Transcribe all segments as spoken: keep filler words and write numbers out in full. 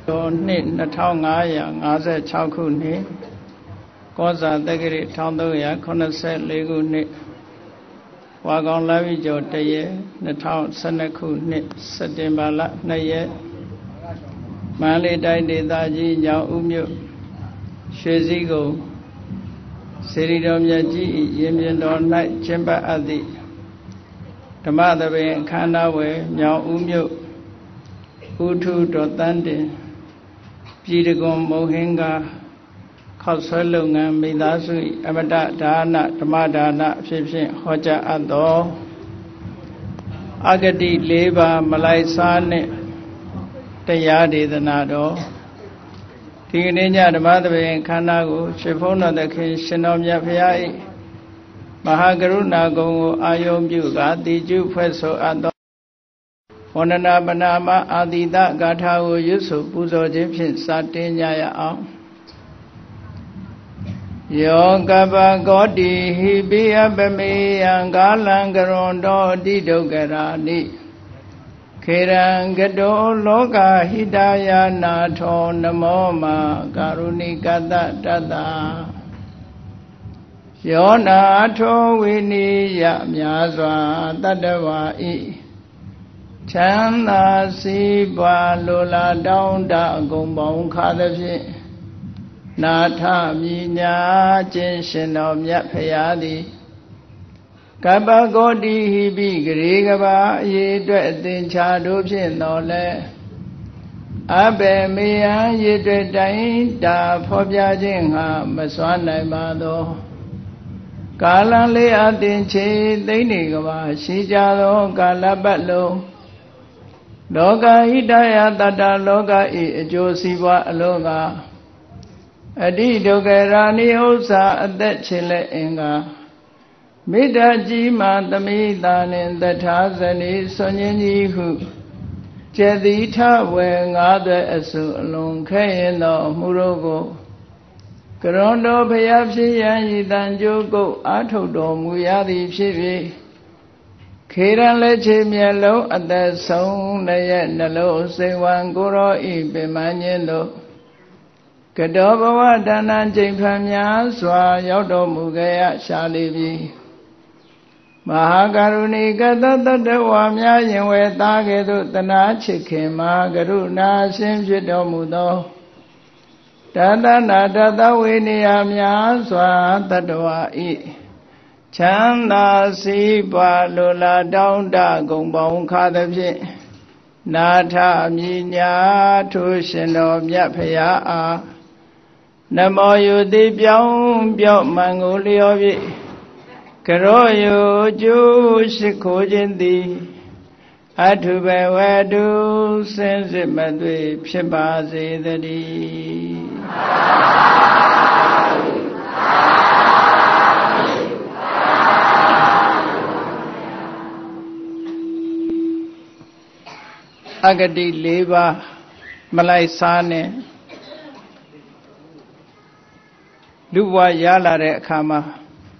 တော်နှစ်နှစ်ထောင်ငါးရာငါးဆယ်ခြောက်ခုနှစ်ကောဇာတက္ကရာတစ်ထောင်သုံးရာခုနှစ်ဆယ်လေးခုနှစ်ဝါကောင်လပြည့်ကျော်တရက်နှစ်ထောင်ဆယ်နှစ်ခုနှစ်စက်တင်ဘာလနှစ်ရက်မန္တလေးတိုင်းဒေသကြီးညောင်ဦးမြို့ရွှေစည်းကုန်းစေရီတော်မြတ်ကြီးရင်ပြင်တော်၌ကျင်းပအပ်သည့်ဓမ္မသဘင်အခမ်းအနားဝယ်ညောင်ဦးမြို့ဥထုတော်တန်းတင်ပြည်တကွန်မုံဟင်္ဂါခောက်ဆွဲလုပ်ငန်းမိသားစုအမတဒါနဓမ္မဒါနအဖြစ်ဖြင့်ဟောကြားအပ်သောအဂတိလေးပါးမလိုက်စားနှင့်တရားဒေသနာတော်ဒီကနေ့ညဓမ္မသဘင်ခန္ဓာကိုရှင်ဖုံးတော်သခင်ရှင်တော်မြတ်ဖရာ၏မဟာကရုဏာကုံကိုအာယုံပြုကာတိကျုဖွဲ့ဆိုအပ်သောဝန္ဒနာပနာမအာတိတဂါထာကိုရွတ်ဆိုပူဇော်ခြင်းဖြင့်စတင်ကြရအောင်ယောကပကောတိဟိပိအပမေယံကာလံကရွန်တော်တိဒုက္ခရာနိခေရံကတောလောကဟိတယာနာထောနမောမာကာရုဏိကတတတယောနာထောဝိနိယမြာစွာတတ္တဝါဤချမ်းသာစီးပွားလိုလားတောင်းတအကုန်ပေါင်းခါသဖြင့်နာထမြညာခြင်းရှင်တော်မြတ်ဖရာသည်ကပ္ပဂေါတိဟိပိဂရေကဘာအရေးအတွက်အသင်္ချာတို့ဖြင့်တော်လဲအဘေမေယံရေအတွက်တိုင်းတာဖော်ပြခြင်းဟာမစွမ်းနိုင်ပါသောကာလလေးအသင်ချေသိမ့်နေကဘာရှိကြသောကာလပတ်လုံးလောကဟိတယတတ္တလောကဤအကျိုးစီးပွားအလုံးကအတိဒုက္ခရာနိဥ္စာအသက်ချေလက်အင်္ဂါမေတ္တာကြီးမှသမိတာနှင့်တထာဇနီဆွန်ញင်းကြီးဟုကျေတိထဝေငါးသွဲအစုအလုံးခဲရင်သောအမှုတို့ကိုကရွန်တော်ဖျားဖြစ်ရန်ဤတန်ကြိုးကုတ်အာထုတ်တော်မူရသည်ဖြစ်၍ခေရန်လက်ချေမျက်လုံးအသက်ဆုံးလည်းနှလုံးစိတ်ဝံကိုရောဤပင်မခြင်းတို့ကတောဘဝဒါနကျိန်ဖန်များစွာရောက်တော်မူခဲ့ရရှာလိပြီမဟာကရုဏီကတတတဝါများရင်ဝဲသားကဲ့သို့တနာချစ်ခင်မဟာကရုဏာရှင်ဖြစ်တော်မူသောတတနာတတဝေနေယများစွာတတဝါဤချမ်းသာစီးပွားလိုလားတောင်းတကုန်ပေါင်းခါသဖြင့်နာထမြညာထိုရှင်တော်မြတ်ဖရာအားနမောယုတိပြောင်းပြောင်းမှန်ကိုလျော်ဖြင့်ကရောယုကျိုးရှိခိုးခြင်းသည်အထုဘဝတုစင်စစ်မသွေဖြစ်ပါစေတည်းအဂတိလေးပါးမလိုက်စားနဲ့လူဘဝရလာတဲ့အခါမှာ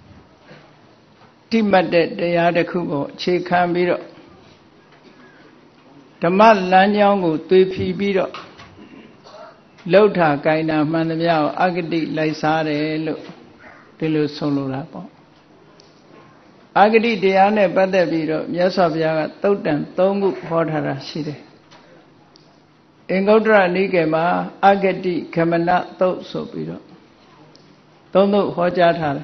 တိမတ်တဲ့တရားတစ်ခုကိုအခြေခံပြီးတော့ဓမ္မလမ်းကြောင်းကိုသွေဖီပြီးတော့လှုပ်ထာကိုင်တာမှန်သမျှကိုအဂတိလိုက်စားတယ်လို့ဒီလိုဆုံးလို့တာပေါ့အဂတိတရားနဲ့ပတ်သက်ပြီးတော့မြတ်စွာဘုရားကသုတ်တန်သုံးခုဟောထားတာရှိတယ်အင်္ဂုတ္တရနိကေမှာအဂတိခမနသုတ်ဆိုပြီးတော့သုံးသုတ်ဟောကြားထားတယ်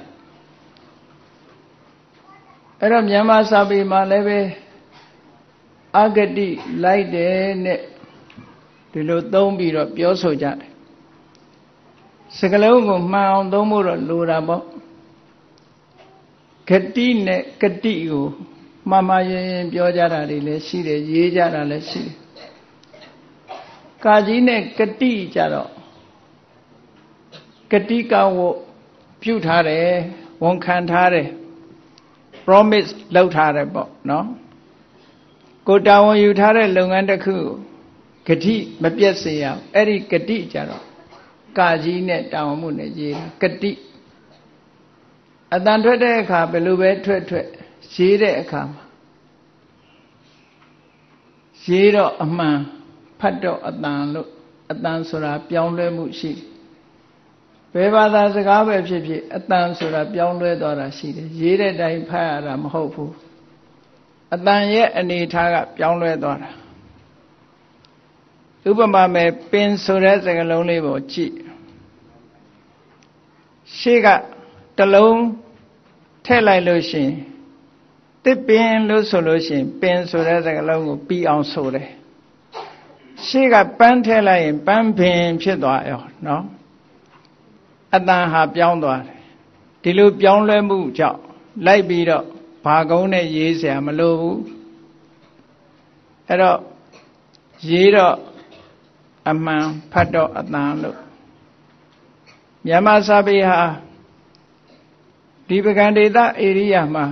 အဲ့တော့မြန်မာစာပေမှာလည်းပဲအဂတိလိုက်တယ်နဲ့ဒီလိုသုံးပြီးတော့ပြောဆိုကြတယ်စကားလုံးကိုမှန်အောင်သုံးဖို့တော့လိုတာပေါ့ဂတိနဲ့ဂတိကိုမှားမှားရင်ရင်ပြောကြတာတွေလည်းရှိတယ်ရေးကြတာလည်းရှိတယ်ကာကြီးနဲ့ဂတိကြတော့ဂတိကဝတ်ပြုထားတယ်ဝန်ခံထားတယ် promise လုပ်ထားတယ်ပေါ့နော်ကိုတာဝန်ယူထားတဲ့လုပ်ငန်းတစ်ခုဂတိမပြတ်စေရအောင်အဲ့ဒီဂတိကြတော့ကာကြီးနဲ့တာဝန်မှုနဲ့ရေးတာဂတိအတန်ထွက်တဲ့အခါဘယ်လိုပဲထွက်ထွက်ရေးတဲ့အခါမှာရေးတော့အမှန်ဖတ်တော့အတန်လို့အတန်ဆိုတာပြောင်းလဲမှုရှိဘယ်ဘာသာစကားပဲဖြစ်ဖြစ်အတန်ဆိုတာပြောင်းလဲသွားတာရှိတယ်ရေးတဲ့တိုင်းဖတ်ရတာမဟုတ်ဘူးအတန်ရဲ့အနေထားကပြောင်းလဲသွားတာဥပမာမဲ့ပင်ဆိုတဲ့စကားလုံးလေးကိုကြည့်ရှေ့ကတလုံးထည့်လိုက်လို့ရှိရင်တစ်ပင်လို့ဆိုလို့ရှိရင်ပင်ဆိုတဲ့စကားလုံးကိုပြီးအောင်ဆိုတယ်ရှေ့ကပန်းထည့်လိုက်ရင်ပန်းပင်ဖြစ်သွားရောနော်အတန်ဟာပြောင်းသွားတယ်ဒီလိုပြောင်းလဲမှုကြောင့်လိုက်ပြီးတော့ဘာကုန်းနဲ့ရေးเสียမလိုဘူးအဲ့တော့ရေးတော့အမှန်ဖတ်တော့အတန်လို့မြန်မာစာပေဟာဒီပကံဒေသဧရိယာမှာ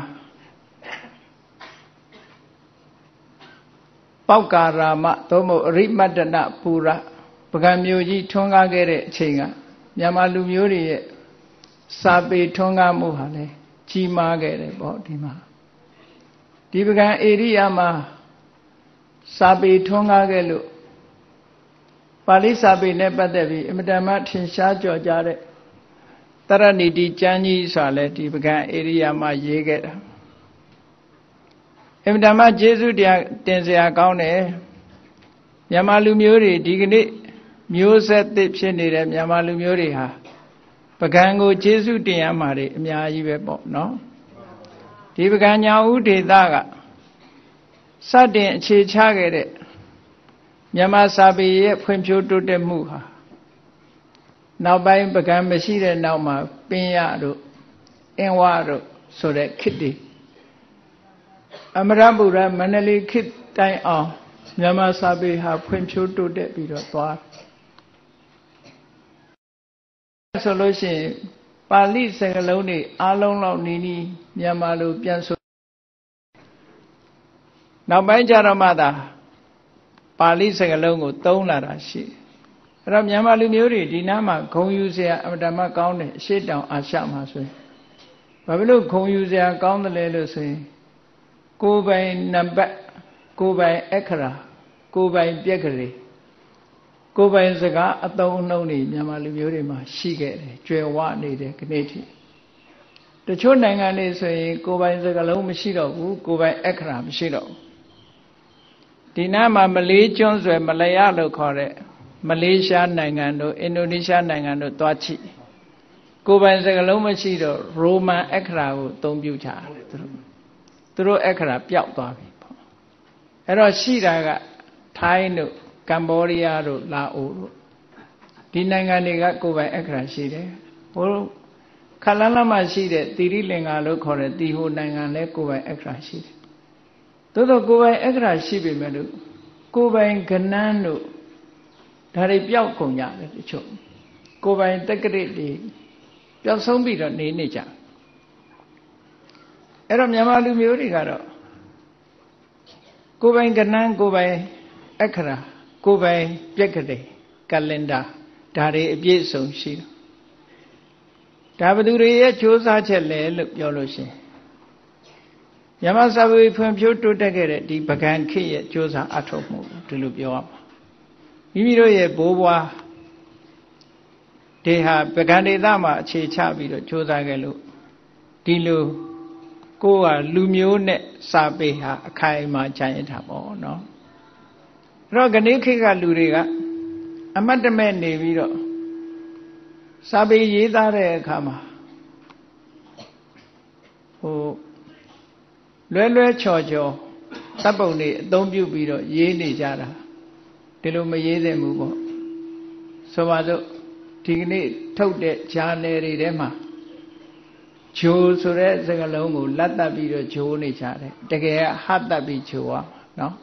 ပောက္ကာရာမသို့မဟုတ်အရိမတ္တနပူရပကံမျိုးကြီးထွန်းကားခဲ့တဲ့အချိန်ကမြန်မာလူမျိုးတွေရဲ့စာပေထွန်းကားမှုဟာလေကြီးမားခဲ့တယ်ပေါ့ဒီမှာဒီပကံဧရိယာမှာစာပေထွန်းကားခဲ့လို့ပါဠိစာပေနဲ့ပတ်သက်ပြီးအမတန်မှထင်ရှားကြော်ကြားတဲ့တရဏီတိကျမ်းကြီးဆိုတာလေဒီပကံဧရိယာမှာရေးခဲ့တာအမတန်မှကျေးဇူးတရားတင်စရာကောင်းတယ်မြန်မာလူမျိုးတွေဒီကနေ့မျိုးဆက်သစ်ဖြစ်နေတဲ့မြန်မာလူမျိုးတွေဟာပကံကိုကျေးဇူးတင်ရမှာတွေအများကြီးပဲပေါ့နော်ဒီပကံညာဥဒေသကစတင်အခြေချခဲ့တဲ့မြန်မာစာပေရဲ့ဖွံ့ဖြိုးတိုးတက်မှုဟာနောက်ပိုင်းပကံမရှိတဲ့နောက်မှာပင်ရတို့အင်းဝတို့ဆိုတဲ့ခေတ်တွေအမရပူရမန္တလေးခေတ်တိုင်အောင်မြန်မာစာပေဟာဖွံ့ဖြိုးတိုးတက်ပြီးတော့သွားဆိုလို့ရှိရင်ပါဠိစကားလုံးတွေအားလုံးလောက်နီးနီးမြန်မာလိုပြန်ဆိုနောက်ပိုင်းကျတော့မှသာပါဠိစကားလုံးကိုသုံးလာတာရှိအဲ့တော့မြန်မာလူမျိုးတွေဒီနားမှာဂုံယူစရာအမတမကောင်းတယ်အရှိတောင်အာရှမှာဆိုရင်ဘာဖြစ်လို့ဂုံယူစရာကောင်းတယ်လဲလို့ဆိုရင်ကိုယ်ပိုင်နံပါတ်ကိုယ်ပိုင်အခရာကိုယ်ပိုင်ပြက်ကလေးကိုယ်ပိုင်စကားအသုံးအနှုန်းတွေမြန်မာလူမျိုးတွေမှာရှိခဲ့တယ်ကျွယ်ဝနေတယ်ခဏထိတချို့နိုင်ငံတွေဆိုရင်ကိုယ်ပိုင်စကားလုံးမရှိတော့ဘူးကိုယ်ပိုင်အခရာမရှိတော့ဘူးဒီနားမှာမလေးကျွန်းဆွယ်မလယလို့ခေါ်တဲ့မလေးရှားနိုင်ငံတို့အင်ဒိုနီးရှားနိုင်ငံတို့သွားချိကိုယ်ပိုင်စကားလုံးမရှိတော့ရိုမန်အခရာကိုအသုံးပြုကြတယ်သူတို့သူတို့အခရာပျောက်သွားပြီပေါ့အဲ့တော့ရှိတာကထိုင်းတို့ကမ္ဘောဒီးယားတို့လာအိုတို့ဒီနိုင်ငံတွေကကိုယ်ပိုင်အခရာရှိတယ်ဟိုခလန်းလမှာရှိတဲ့သီရိလင်္ကာလို့ခေါ်တဲ့တီဟိုနိုင်ငံလည်းကိုယ်ပိုင်အခရာရှိတယ်သို့တော့ကိုယ်ပိုင်အခရာရှိပေမဲ့လို့ကိုယ်ပိုင်ကဏ္ဍတို့ဒါတွေပျောက်ကုန်ကြတယ်တချို့ကိုယ်ပိုင်တက္ကရာတွေပျောက်ဆုံးပြီးတော့နေနေကြအဲ့တော့မြန်မာလူမျိုးတွေကတော့ကိုယ်ပိုင်ကဏ္ဍကိုယ်ပိုင်အခရာကိုယ်ပိုင်ပြက်ကလေးကလင်ဒါဒါတွေအပြည့်စုံရှိတယ်ဒါဘသူတွေရဲ့ကြိုးစားချက်လဲလို့ပြောလို့ရှိရင်မြန်မာစာပေဖွံ့ဖြိုးတိုးတက်ခဲ့တဲ့ဒီပကံခေတ်ရဲ့ကြိုးစားအထောက်မှုဒီလိုပြောရမှာမိမိတို့ရဲ့ဘိုးဘွားဒီဟာပကံဒေသမှာအခြေချပြီးတော့ကြိုးစားခဲ့လို့ဒီလိုကိုယ်ကလူမျိုးနဲ့စာပေဟာအခိုင်အမာခြံရထားပေါ့နော်အဲ့တော့ခဏခေတ်ကလူတွေကအမတ်တမဲ့နေပြီးတော့စာပေရေးသားတဲ့အခါမှာဟိုလွဲလွဲချော်ချော်တပ်ပုံတွေအသုံးပြုပြီးတော့ရေးနေကြတာဒီလိုမရေးသင့်ဘူးပေါ့ဆိုပါစို့ဒီကနေ့ထုတ်တဲ့ဂျာနယ်တွေထဲမှာဂျိုးဆိုတဲ့စကားလုံးကိုလက်တက်ပြီးတော့ဂျိုးနေကြတယ်တကယ်ကဟတ်တက်ပြီးဂျိုးရမှာနော်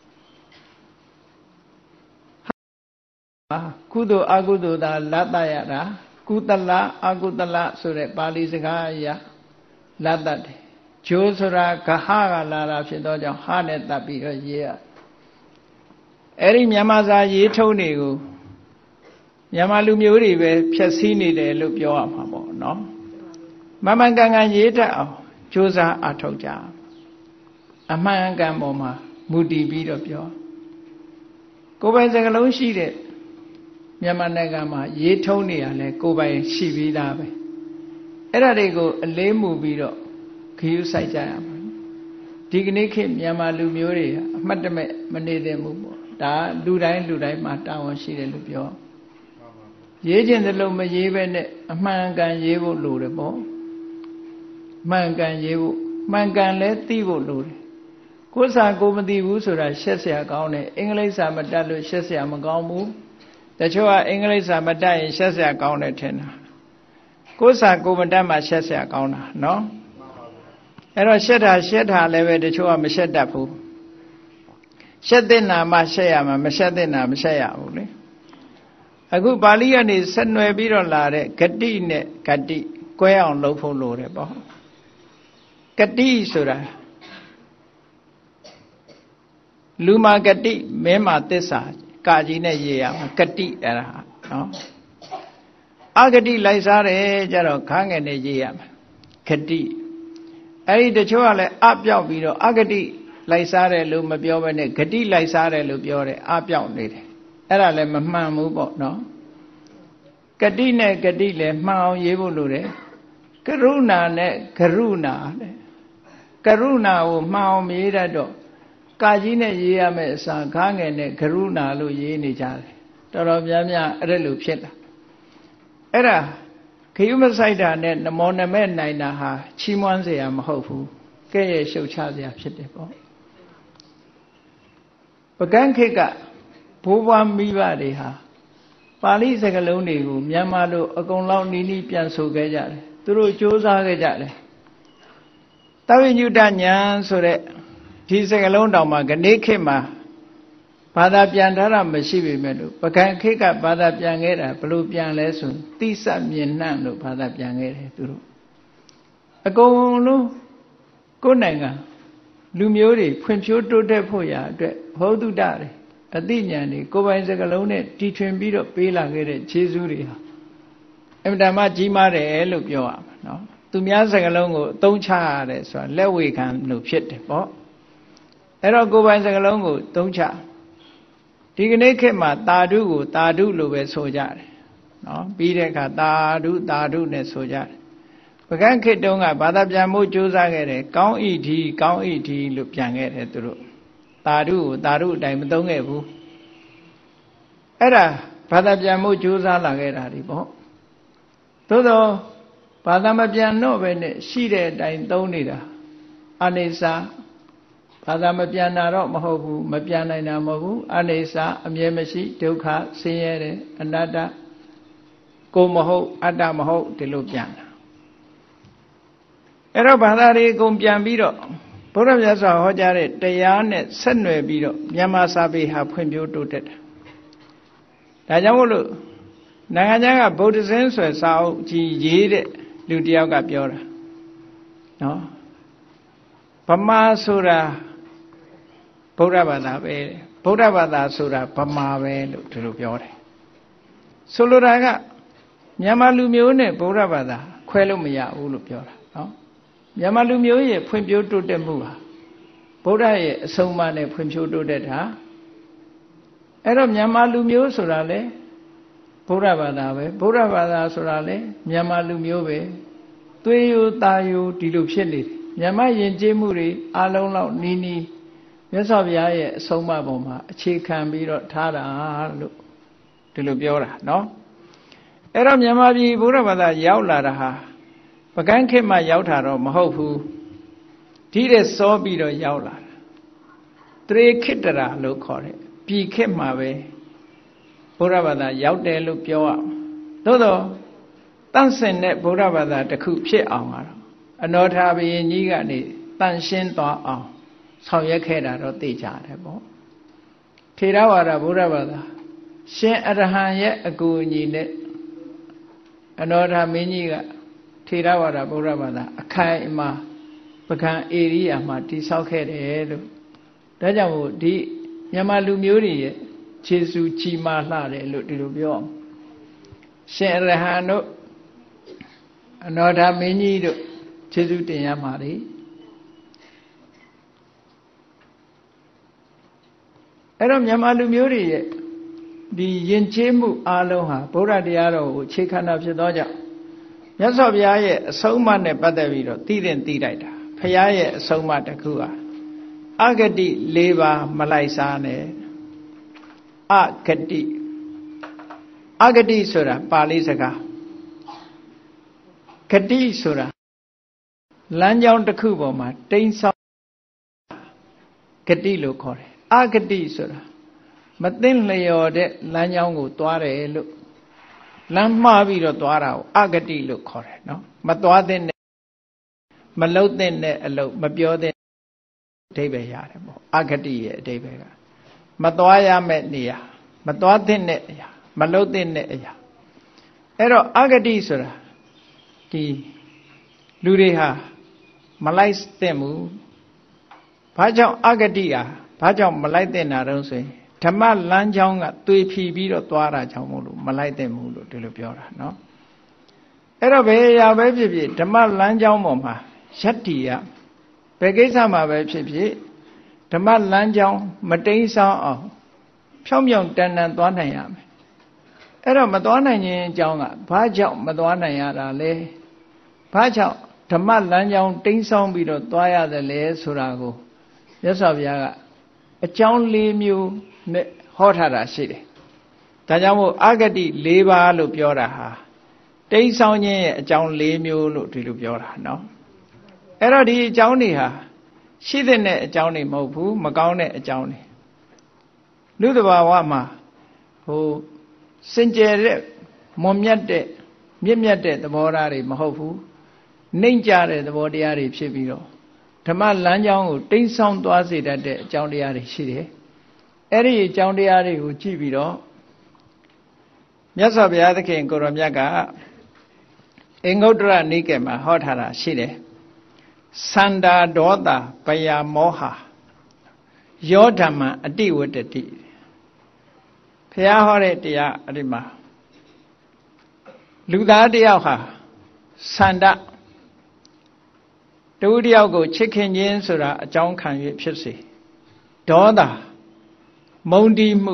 ကုသိုလ်အကုသိုလ်သာလက်တက်ရတာကုသလအကုသလဆိုတဲ့ပါဠိစကားအရလက်တက်တယ်ဂျိုးဆိုတာဂဟကလာတာဖြစ်တော့ကြောင့်ဟာနဲ့တက်ပြီးတော့ရေးရအဲ့ဒီမြန်မာစာရေးထုံးတွေကိုမြန်မာလူမျိုးတွေပဲဖြည့်ဆည်းနေတယ်လို့ပြောရမှာပေါ့နော်မမှန်ကန်ကန်ရေးတတ်အောင်ကြိုးစားအထောက်ကြအမှန်ကန်ပေါ်မှာမူတည်ပြီးတော့ပြောကိုယ်ပိုင်စကားလုံးရှိတဲ့မြန်မာနိုင်ငံမှာရေးထုံးနေရလဲကိုယ်ပိုင်ရှိပြီးသားပဲအဲ့ဒါတွေကိုအလေးမူပြီးတော့ခရူးဆိုင်ကြရမှာဒီကနေ့ခေတ်မြန်မာလူမျိုးတွေအမှတ်တမဲ့မနေသင့်ဘူးပေါ့ဒါလူတိုင်းလူတိုင်းမှာတာဝန်ရှိတယ်လို့ပြောရေးခြင်းသလိုမရေးပဲနဲ့အမှန်ကန်ရေးဖို့လိုတယ်ပေါ့မှန်ကန်ရေးဖို့မှန်ကန်လဲသိဖို့လိုတယ်ကိုယ်စာကိုမသိဘူးဆိုတာရှက်เสียကောင်းတယ်အင်္ဂလိပ်စာမတတ်လို့ရှက်เสียမကောင်းဘူးတချို့ကအင်္ဂလိပ်စာမတတ်ရင်ရှက်เสียကောင်းတယ်ထင်တာကိုယ်စာကိုမတတ်မှရှက်เสียကောင်းတာနော်အဲ့တော့ရှက်တာရှက်တာလည်းပဲတချို့ကမရှက်တတ်ဘူးရှက်တဲ့နာမှရှက်ရမှာမရှက်တဲ့နာမရှက်ရဘူးလေအခုပါဠိကနေဆက်နွယ်ပြီးတော့လာတဲ့ဂတိနဲ့ဂတိကွဲအောင်လုပ်ဖို့လိုတယ်ပေါ့ဂတိဆိုတာလူမာဂတိမင်းမာသစ္စာကာကြီးနဲ့ရေးရမှာဂတိအဲ့ဒါနော်အဂတိလိုက်စားတယ်ကြတော့ခါငယ်နဲ့ရေးရမှာဂတိအဲ့ဒီတချို့ကလည်းအပြောက်ပြီးတော့အဂတိလိုက်စားတယ်လို့မပြောဘဲနဲ့ဂတိလိုက်စားတယ်လို့ပြောတယ်အပြောက်နေတယ်အဲ့ဒါလည်းမမှန်ဘူးပေါ့နော်ဂတိနဲ့ဂတိလည်းမှန်အောင်ရေးဖို့လိုတယ်ကရုဏာနဲ့ဂရုဏာတဲ့ကရုဏာကိုမှန်အောင်ရေးတတ်တော့ကာကြီးနဲ့ရေးရမယ့်အစားခါငယ်နဲ့ဂရုဏာလို့ရေးနေကြတယ်တော်တော်များများအဲ့ဒါလိုဖြစ်တာအဲ့ဒါခရုမဆိုင်တာနဲ့နမောနမဲ့နိုင်တာဟာချီးမွမ်းเสียမဟုတ်ဘူးကဲ့ရဲ့ရှုပ်ချเสียဖြစ်တယ်ပေါ့ပကန်းခေတ်ကဘိုးဘွားမိဘတွေဟာပါဠိစကားလုံးတွေကိုမြန်မာလိုအကုန်လောက်နီးနီးပြန်ဆိုခဲ့ကြတယ်သူတို့စ조사ခဲ့ကြတယ်တဝိညုတညာဆိုတဲ့ဒီစကားလုံးတောင်မှခဏခေတ်မှာဘာသာပြန်ထားတာမရှိပေမဲ့လို့ပကံခေတ်ကဘာသာပြန်ခဲ့တာဘလို့ပြန်လဲဆိုသိစမြင်နှံ့လို့ဘာသာပြန်ခဲ့တယ်သူတို့အကုန်လုံးကိုယ်နိုင်ငံလူမျိုးတွေဖွံ့ဖြိုးတိုးတက်ဖို့ရာအတွက်ဘောဓုတတွေအသိဉာဏ်တွေကိုယ်ပိုင်စကားလုံးနဲ့တီထွင်ပြီးတော့ပေးလာခဲ့တဲ့ခြေစူးတွေဟာအမှန်တမ်းကြီးမားတယ်လို့ပြောရမှာနော်သူများစကားလုံးကိုအသုံးချရတယ်ဆိုတာလက်ဝေခံလို့ဖြစ်တယ်ပေါ့အဲ့တော့ကိုယ်ပိုင်စကားလုံးကိုသုံးချဒီကနေ့ခေတ်မှာတာဓုကိုတာဓုလို့ပဲဆိုကြတယ်နော်ပြီးတဲ့အခါတာဓုတာဓုနဲ့ဆိုကြတယ်ပကန်းခေတ်တုန်းကဘာသာပြန်ဖို့ကြိုးစားခဲ့တယ်ကောင်းဤဒီကောင်းဤဒီလို့ပြန်ခဲ့တယ်သူတို့တာဓုကိုတာဓုအတိုင်းမသုံးခဲ့ဘူးအဲ့ဒါဘာသာပြန်ဖို့ကြိုးစားလာခဲ့တာဒီပေါ့သို့သောဘာသာမပြန်တော့ပဲနဲ့ရှိတဲ့အတိုင်းသုံးနေတာအနိစ္စဘာသာမပြန်တာတော့မဟုတ်ဘူးမပြန်နိုင်တာမဟုတ်ဘူးအနိစ္စအမြဲမရှိဒုက္ခဆင်းရဲတယ်အနတ္တကိုမဟုတ်အတ္တမဟုတ်ဒီလိုပြန်တာအဲ့တော့ဘာသာတွေအကုန်ပြန်ပြီးတော့ဘုရားမြတ်စွာဟောကြားတဲ့တရားနဲ့ဆက်နွယ်ပြီးတော့မြန်မာစာပေဟာဖွံ့ဖြိုးတိုးတက်တာဒါကြောင့်မို့လို့နိုင်ငံခြားကဗုဒ္ဓဇင်းဆွဲစာအုပ်ကြီးရေးတဲ့လူတယောက်ကပြောတာနော်ဗမာဆိုတာဗုဒ္ဓဘာသာပဲဗုဒ္ဓဘာသာဆိုတာဗမာပဲလို့ဒီလိုပြောတယ်ဆိုလိုတာကမြန်မာလူမျိုးနဲ့ဗုဒ္ဓဘာသာခွဲလို့မရဘူးလို့ပြောတာနော်မြန်မာလူမျိုးရဲ့ဖွံ့ဖြိုးတိုးတက်မှုဟာဗုဒ္ဓရဲ့အဆုံးအမနဲ့ဖွံ့ဖြိုးတိုးတက်တာအဲ့တော့မြန်မာလူမျိုးဆိုတာလေဗုဒ္ဓဘာသာပဲဗုဒ္ဓဘာသာဆိုတာလေမြန်မာလူမျိုးပဲသွေးရိုးသားရိုးဒီလိုဖြစ်နေတယ်မြန်မာယဉ်ကျေးမှုတွေအလုံးလောက်နီးနီးမြတ်စွာဘုရားရဲ့အဆုံးအမပုံမှာအခြေခံပြီးတော့ထားတာလို့ဒီလိုပြောတာเนาะအဲ့တော့မြန်မာပြည်ဗုဒ္ဓဘာသာရောက်လာတာဟာပကန်းခေတ်မှာရောက်တာတော့မဟုတ်ဘူးဒီတဲ့စောပြီးတော့ရောက်လာတာတရေခိတ္တရာလို့ခေါ်တယ်ပြည်ခေတ်မှာပဲဗုဒ္ဓဘာသာရောက်တယ်လို့ပြောရသို့တော့တန့်စင်တဲ့ဗုဒ္ဓဘာသာတစ်ခုဖြစ်အောင်ကတော့အနောထာဘုရင်ကြီးကနေတန့်ရှင်းသွားအောင်ဆောင်ရွက်ခဲ့တာတော့သိကြတယ်ပေါ့ထေရဝါဒဗုဒ္ဓဘာသာရှင်အရဟံရဲ့အကူအညီနဲ့အနောထာမင်းကြီးကထေရဝါဒဗုဒ္ဓဘာသာအခိုင်အမာပကံဧရိယာမှာတည်ဆောက်ခဲ့တယ်လို့ဒါကြောင့်မို့ဒီမြန်မာလူမျိုးတွေရဲ့ခြေစူးကြီးမားလှတယ်လို့ဒီလိုပြောရှင်အရဟံတို့အနောထာမင်းကြီးတို့ခြေစူးတင်ရမှာလေအဲ့တော့မြန်မာလူမျိုးတွေရဲ့ဒီယဉ်ကျေးမှုအားလုံးဟာဗုဒ္ဓတရားတော်ကိုအခြေခံတာဖြစ်သောကြောင့်မြတ်စွာဘုရားရဲ့အဆုံးအမနဲ့ပတ်သက်ပြီးတော့သိတဲ့သိလိုက်တာဘုရားရဲ့အဆုံးအမတစ်ခုဟာအဂတိ၄ပါးမလိုက်စားနဲ့အဂတိအဂတိဆိုတာပါဠိစကားဂတိဆိုတာလမ်းကြောင်းတစ်ခုပေါ်မှာတိမ်းဆောင်းဂတိလို့ခေါ်တယ်အဂတိဆိုတာမသိလျော်တဲ့လမ်းကြောင်းကိုသွားတယ်လို့လမ်းမှားပြီးတော့သွားတာကိုအဂတိလို့ခေါ်တယ်နော်မသွားတဲ့မလှုပ်တဲ့အလုပ်မပြောတဲ့အဓိပ္ပာယ်ရတယ်ပေါ့အဂတိရဲ့အဓိပ္ပာယ်ကမသွားရမယ့်နေရာမသွားတဲ့အရာမလှုပ်တဲ့အရာအဲ့တော့အဂတိဆိုတာဒီလူတွေဟာမလိုက်တဲ့မူဘာကြောင့်အဂတိဟာဘာကြောင့်မလိုက်တဲ့နာတော့ဆိုရင်ဓမ္မလမ်းကြောင်းကသွေဖြီပြီးတော့သွားတာကြောင့်မို့လို့မလိုက်တဲ့မူလို့ဒီလိုပြောတာเนาะအဲ့တော့ဘယ်အရာပဲဖြစ်ဖြစ်ဓမ္မလမ်းကြောင်းပေါ်မှာယတ္တိရဘယ်ကိစ္စမှာပဲဖြစ်ဖြစ်ဓမ္မလမ်းကြောင်းမတိမ်းဆောင်းအောင်ဖြောင်းဖြောင်းတန်တန်သွားနိုင်ရမယ်အဲ့တော့မသွားနိုင်ခြင်းအကြောင်းကဘာကြောင့်မသွားနိုင်ရတာလဲဘာကြောင့်ဓမ္မလမ်းကြောင်းတိမ်းဆောင်းပြီးတော့သွားရတယ်လဲဆိုတာကိုမြတ်စွာဘုရားကအကြောင်း၄မျိုးနဲ့ဟောထားတာရှိတယ်ဒါကြောင့်မို့အဂတိ၄ပါးလို့ပြောတာဟာတိမ်းဆောင်းခြင်းရဲ့အကြောင်း၄မျိုးလို့ဒီလိုပြောတာเนาะအဲ့တော့ဒီအကြောင်းတွေဟာရှိတဲ့အကြောင်းတွေမဟုတ်ဘူးမကောင်းတဲ့အကြောင်းတွေလူတဘာဝမှာဟိုစင်ကြယ်တဲ့မွန်မြတ်တဲ့မြင့်မြတ်တဲ့သဘောထားတွေမဟုတ်ဘူးနှိမ့်ကြတဲ့သဘောတရားတွေဖြစ်ပြီးတော့ဓမ္မလမ်းကြောင်းကိုတိမ်းဆောင်းသွားစေတတ်တဲ့အကြောင်းတရားတွေရှိတယ်အဲ့ဒီအကြောင်းတရားတွေကိုကြည့်ပြီးတော့မြတ်စွာဘုရားသခင်ကိုရောမြတ်ကအင်္ဂုတ္တရနိကေမှာဟောထားတာရှိတယ်သန္တာဒေါသပယာမောဟယောဓမ္မအတိဝတ္တိဘုရားဟောတဲ့တရားအဲ့ဒီမှာလူသားတယောက်ဟာသန္တာတူတယောက်ကိုချစ်ခင်ခြင်းဆိုတာအကြောင်းခံ၍ဖြစ်စေဒေါသမုန်းတီးမှု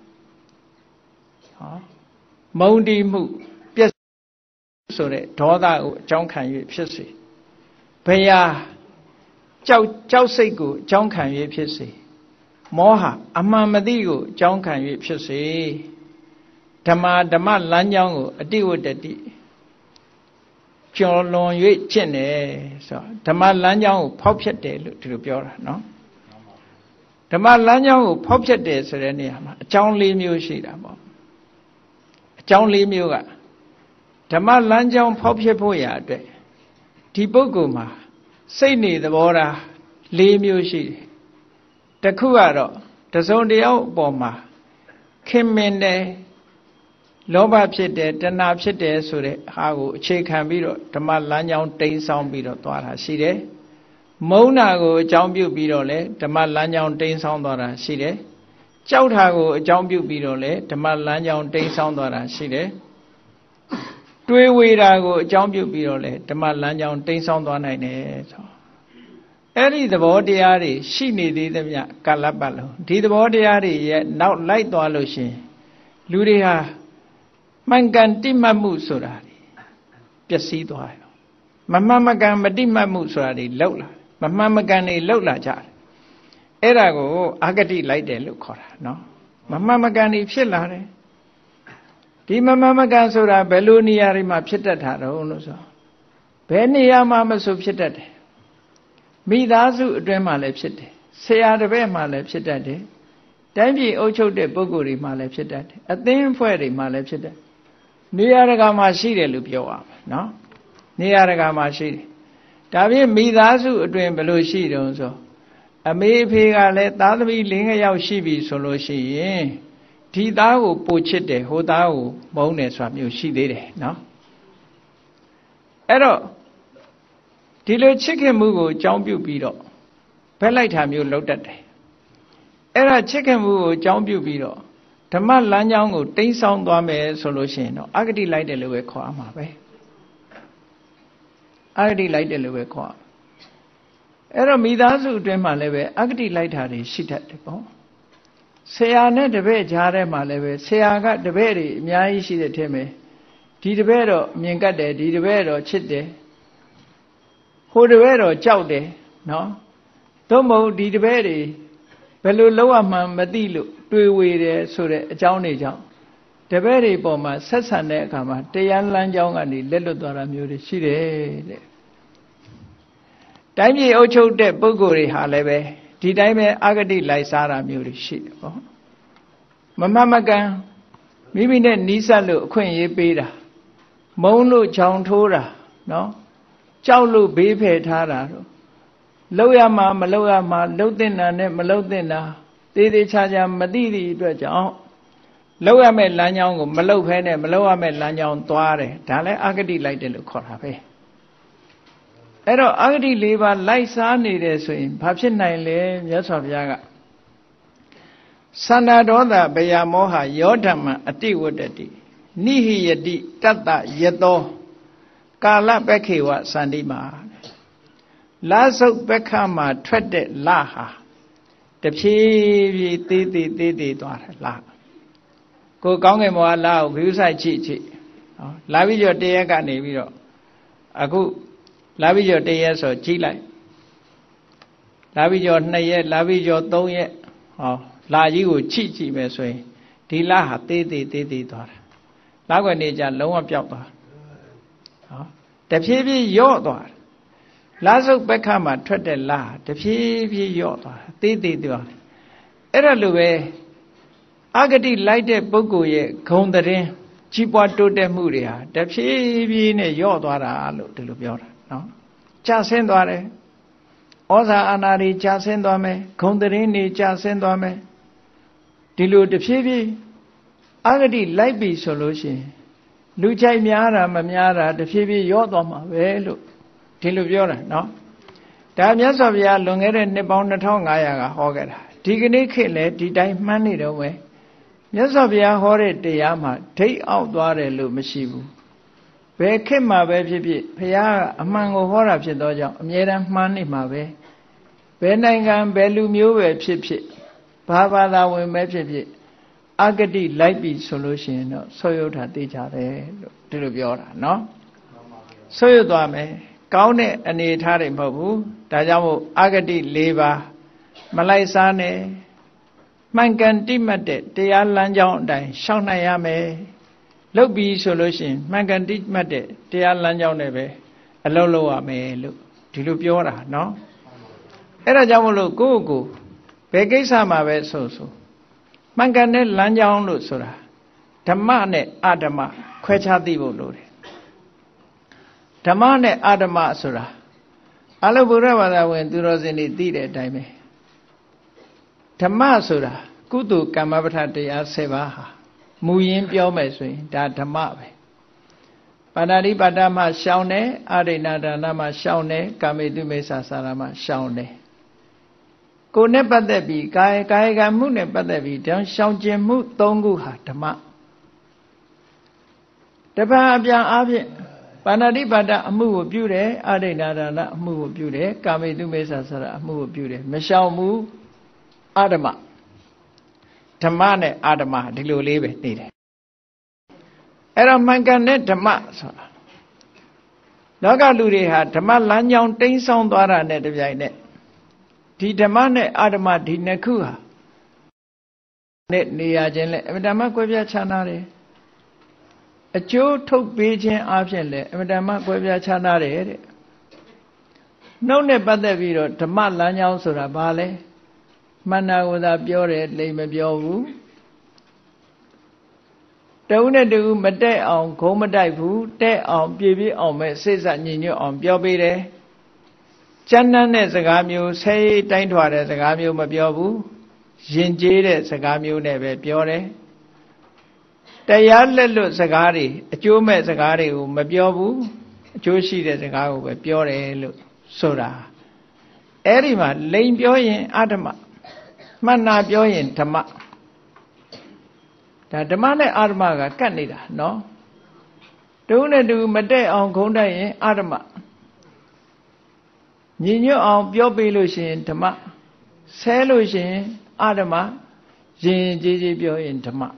ဟောမုန်းတီးမှုပြည့်ဆိုတဲ့ဒေါသကိုအကြောင်းခံ၍ဖြစ်စေဘယာကြောက်ကြောက်စိတ်ကိုအကြောင်းခံ၍ဖြစ်စေမောဟအမှန်မသိကိုအကြောင်းခံ၍ဖြစ်စေဓမ္မဓမ္မလမ်းကြောင်းကိုအတိဝတ္တိကျော်လွန်၍ကျင့်တယ်ဆိုဓမ္မလမ်းကြောင်းကိုဖောက်ဖျက်တယ်လို့ဒီလိုပြောတာနော်ဓမ္မလမ်းကြောင်းကိုဖောက်ဖျက်တယ်ဆိုတဲ့နေရာမှာအကြောင်း၄မျိုးရှိတာပေါ့အကြောင်း၄မျိုးကဓမ္မလမ်းကြောင်းဖောက်ဖျက်ဖို့ရာအတွက်ဒီပုဂ္ဂိုလ်မှာစိတ်နေသဘောထား၄မျိုးရှိတယ်တစ်ခုကတော့တစုံတယောက်အပေါ်မှာခင်မင်တယ်လောဘဖြစ်တယ်တဏှာဖြစ်တယ်ဆိုတဲ့ဟာကိုအခြေခံပြီးတော့ဓမ္မလမ်းကြောင်းတိမ်းဆောင်းပြီးတော့သွားတာရှိတယ်မုန်းတာကိုအကြောင်းပြုပြီးတော့လဲဓမ္မလမ်းကြောင်းတိမ်းဆောင်းသွားတာရှိတယ်ကြောက်တာကိုအကြောင်းပြုပြီးတော့လဲဓမ္မလမ်းကြောင်းတိမ်းဆောင်းသွားတာရှိတယ်တွေးဝေတာကိုအကြောင်းပြုပြီးတော့လဲဓမ္မလမ်းကြောင်းတိမ်းဆောင်းသွားနိုင်တယ်ဆိုအဲ့ဒီသဘောတရားတွေရှိနေသေးသမျှကာလပတ်လုံးဒီသဘောတရားတွေရဲ့နောက်လိုက်သွားလို့ရှိရင်လူတွေဟာမှန်ကန်တိမှတ်မှုဆိုတာပျက်စီးသွားတယ်မမှန်မကန်မတိမှတ်မှုဆိုတာတွေလောက်လာမမှန်မကန်တွေလောက်လာကြတယ်အဲ့ဒါကိုအဂတိလိုက်တယ်လို့ခေါ်တာနော်မမှန်မကန်တွေဖြစ်လာတယ်ဒီမမှန်မကန်ဆိုတာဘယ်လိုနေရာတွေမှာဖြစ်တတ်တာတော့လို့ဆိုဘယ်နေရာမှာမဆိုဖြစ်တတ်တယ်မိသားစုအတွင်းမှာလည်းဖြစ်တယ်ဆရာတစ်ပည့်မှာလည်းဖြစ်တတ်တယ်တိုင်းပြည်အုပ်ချုပ်တဲ့ပုဂ္ဂိုလ်တွေမှာလည်းဖြစ်တတ်တယ်အသင်းအဖွဲ့တွေမှာလည်းဖြစ်တတ်နေရာတကာမှာရှိတယ်လို့ပြောရမယ်နော်နေရာတကာမှာရှိတယ်ဒါဖြင့်မိသားစုအတွင်းဘယ်လိုရှိတုံးဆိုအမေအဖေကလည်းသားသမီး၄ယောက်ရှိပြီဆိုလို့ရှိရင်ဒီသားကိုပိုချစ်တယ်ဟိုသားကိုမုန်းတယ်ဆိုတာမျိုးရှိသေးတယ်နော်အဲ့တော့ဒီလိုချစ်ခင်မှုကိုအကြောင်းပြုပြီးတော့ဘက်လိုက်တာမျိုးလုပ်တတ်တယ်အဲ့ဒါချစ်ခင်မှုကိုအကြောင်းပြုပြီးတော့ဓမ္မလမ်းကြောင်းကိုတိမ်းဆောင်းသွားမယ်ဆိုလို့ရှိရင်တော့အဂတိလိုက်တယ်လို့ပဲခေါ်ရမှာပဲအဂတိလိုက်တယ်လို့ပဲခေါ်ရအဲ့တော့မိသားစုအတွင်းမှာလည်းပဲအဂတိလိုက်တာတွေရှိတတ်တယ်ပေါ့ဆရာနဲ့တပည့်ကြားထဲမှာလည်းပဲဆရာကတပည့်တွေအများကြီးရှိတဲ့ထဲမှာဒီတပည့်တော့မြင်ကတ်တယ်ဒီတပည့်တော့ချစ်တယ်ဟိုတပည့်တော့ကြောက်တယ်နော်သို့မဟုတ်ဒီတပည့်တွေဘယ်လိုလုပ်ရမှန်းမသိလို့တွေးဝေတယ်ဆိုတဲ့အကြောင်းတွေကြောင့်တပည့်တွေပေါ်မှာဆက်ဆံတဲ့အခါမှာတရားလမ်းကြောင်းကနေလက်လွတ်သွားတာမျိုးတွေရှိတယ်တဲ့တိုင်းပြည်အုပ်ချုပ်တဲ့ပုဂ္ဂိုလ်တွေဟာလည်းပဲဒီတိုင်းပဲအဂတိလိုက်စားတာမျိုးတွေရှိတယ်ပေါ့မမမကန်မိမိနဲ့နီးစပ်လို့အခွင့်အရေးပေးတာမုန်းလို့ချောင်ထိုးတာနော်ကြောက်လို့ဘေးဖယ်ထားတာတော့လောက်ရမှာမလောက်ရမှာလှုပ်တဲ့နာနဲ့မလှုပ်တဲ့နာသေးသေးချာချာမသိသည့်အတွက်ကြောင့်လောက်ရမဲ့လမ်းကြောင်းကိုမလှုပ်ဖဲနဲ့မလှုပ်ရမဲ့လမ်းကြောင်းသွားတယ်ဒါလည်းအဂတိလိုက်တယ်လို့ခေါ်တာပဲအဲ့တော့အဂတိ၄ပါးလိုက်စားနေတယ်ဆိုရင်ဘာဖြစ်နိုင်လဲမြတ်စွာဘုရားကသန္တာဒေါသဗယမောဟယောဓမ္မအတိဝတ္တတိနိဟိယတိတတ္တယတောကာလပက္ခေဝစန္တိမာလာဆုပ်ပက္ခမှာထွက်တဲ့လဟာတဖြည်းဖြည်းသေးသေးသေးသေးသွားတယ်လကိုကောင်းကင်ဘဝလကိုဂရုစိုက်ကြည့်ကြည့်ဟောလာပြီးတော့တရက်ကနေပြီးတော့အခုလာပြီးတော့တရက်ဆိုကြည့်လိုက်လာပြီးတော့နှစ်ရက်လာပြီးတော့သုံးရက်ဟောလာကြီးကိုချိကြည့်မယ်ဆိုရင်ဒီလဟာသေးသေးသေးသေးသွားတယ်လကွယ်နေကြလုံးဝပျောက်သွားဟောတဖြည်းဖြည်းယော့သွားတယ်လာဆုပ်ပက္ခမှာထွက်တဲ့လဟာတဖြည်းဖြည်းယော့သွားတယ်သေးသေးသွားတယ်အဲ့ဒါလိုပဲအဂတိလိုက်တဲ့ပုဂ္ဂိုလ်ရဲ့ဂုဏ်သတင်းကြီးပွားတိုးတက်မှုတွေဟာတဖြည်းဖြည်းနဲ့ယော့သွားတာလို့ဒီလိုပြောတာနော်ကျဆင်းသွားတယ်ဩဇာအာဏာတွေကျဆင်းသွားမယ်ဂုဏ်သတင်းတွေကျဆင်းသွားမယ်ဒီလိုတဖြည်းဖြည်းအဂတိလိုက်ပြီဆိုလို့ရှိရင်လူကြိုက်များတာမများတာတဖြည်းဖြည်းယော့သွားမှာပဲလို့ဒီလိုပြောတာနော်ဒါမြတ်စွာဘုရားလွန်ခဲ့တဲ့နှစ်ပေါင်းနှစ်ထောင်ငါးရာကဟောခဲ့တာဒီကနေ့ခေတ်လည်းဒီတိုင်းမှန်းနေတော့ပဲမြတ်စွာဘုရားဟောတဲ့တရားမှာဒိတ်အောက်သွားတယ်လို့မရှိဘူးဘယ်ခေတ်မှာပဲဖြစ်ဖြစ်ဘုရားကအမှန်ကိုဟောတာဖြစ်သောကြောင့်အမြဲတမ်းမှန်းနေမှာပဲဘယ်နိုင်ငံဘယ်လူမျိုးပဲဖြစ်ဖြစ်ဘာဘာသာဝင်ပဲဖြစ်ဖြစ်အဂတိလိုက်ပြီဆိုလို့ရှိရင်တော့ဆွယုတ်တာသိကြတယ်လို့ဒီလိုပြောတာနော်ဆွယုတ်သွားမယ်ကောင်းတဲ့အနေအထားတွေမဟုတ်ဘူးဒါကြောင့်မို့အဂတိ၄ပါးမလိုက်စားနဲ့မှန်ကန်တိမှတ်တဲ့တရားလမ်းကြောင်းအတိုင်းရှောင်နိုင်ရမယ်လုပ်ပြီးဆိုလို့ရှိရင်မှန်ကန်တိမှတ်တဲ့တရားလမ်းကြောင်းနဲ့ပဲအလုပ်လုပ်ရမယ်လို့ဒီလိုပြောတာနော်အဲ့ဒါကြောင့်မလို့ကိုယ့်ကိုယ်ဘယ်ကိစ္စမှာပဲဆိုဆိုမှန်ကန်တဲ့လမ်းကြောင်းလို့ဆိုတာဓမ္မနဲ့အဓမ္မခွဲခြားသိဖို့လိုတယ်ဓမ္မနဲ့အဓမ္မဆိုတာအလုံးဗုဒ္ဓဘာသာဝင်သူတော်စင်တွေသိတဲ့အတိုင်းပဲဓမ္မဆိုတာကုသိုလ်ကမ္မပဋ္ဌာန်းတရား၁၀ပါးဟာမူရင်းပြောမယ်ဆိုရင်ဒါဓမ္မပဲပါဏာတိပါဒမှရှောင်းတယ်အာရိဏဒါနမှရှောင်းတယ်ကာမေတုမေသာစာရမှရှောင်းတယ်ကိုယ်နဲ့ပတ်သက်ပြီးကာယကာယကမှုနဲ့ပတ်သက်ပြီးတောင်းရှောင်ကျင်မှု၃ခုဟာဓမ္မတပံအပြန်အားဖြင့်ပါဏာတိပါဒအမှုကိုပြုတယ်အာရိဏဒါနအမှုကိုပြုတယ်ကာမေတုမေသာစာရအမှုကိုပြုတယ်မရှောင်မှုအဓမ္မဓမ္မနဲ့အဓမ္မဒီလိုလေးပဲနေတယ်အဲ့တော့မှန်ကန်တဲ့ဓမ္မဆိုတာလောကလူတွေဟာဓမ္မလမ်းကြောင်းတိမ်းဆောင်းသွားတာနဲ့တပြိုင်နက်ဒီဓမ္မနဲ့အဓမ္မဒီနှစ်ခုဟာနဲ့နေရခြင်းလဲအမြဲတမ်းကွဲပြားခြားနာတယ်အကျိုးထုတ်ပေးခြင်းအပြင်လဲအမြဲတမ်းကွဲပြားခြားနာတယ်တဲ့နှုတ်နဲ့ပတ်သက်ပြီးတော့ဓမ္မလမ်းကြောင်းဆိုတာဘာလဲမန္နာကိုသာပြောတယ်လိမ်မပြောဘူးတဦးနဲ့တဦးမတက်အောင်ဂုံးမတိုက်ဘူးတက်အောင်ပြေပြေအောင်မဲ့စိတ်ဆက်ညီညွတ်အောင်ပြောပေးတယ်ကျမ်းမ်းတဲ့စကားမျိုးဆဲတိုင်းထွာတဲ့စကားမျိုးမပြောဘူးယဉ်ကျေးတဲ့စကားမျိုးနဲ့ပဲပြောတယ်တရားလက်လွတ်စကားတွေအကျိုးမဲ့စကားတွေကိုမပြောဘူးအကျိုးရှိတဲ့စကားကိုပဲပြောတယ်လို့ဆိုတာအဲ့ဒီမှာလိမ်ပြောရင်အဓမ္မမှန်နာပြောရင်ဓမ္မဒါဓမ္မနဲ့အဓမ္မကကတ်နေတာနော်တူနဲ့တူမတက်အောင်ခုံးတိုက်ရင်အဓမ္မညီညွတ်အောင်ပြောပေးလို့ရှိရင်ဓမ္မဆဲလို့ရှိရင်အဓမ္မ yin ji ji pyo yin dhamma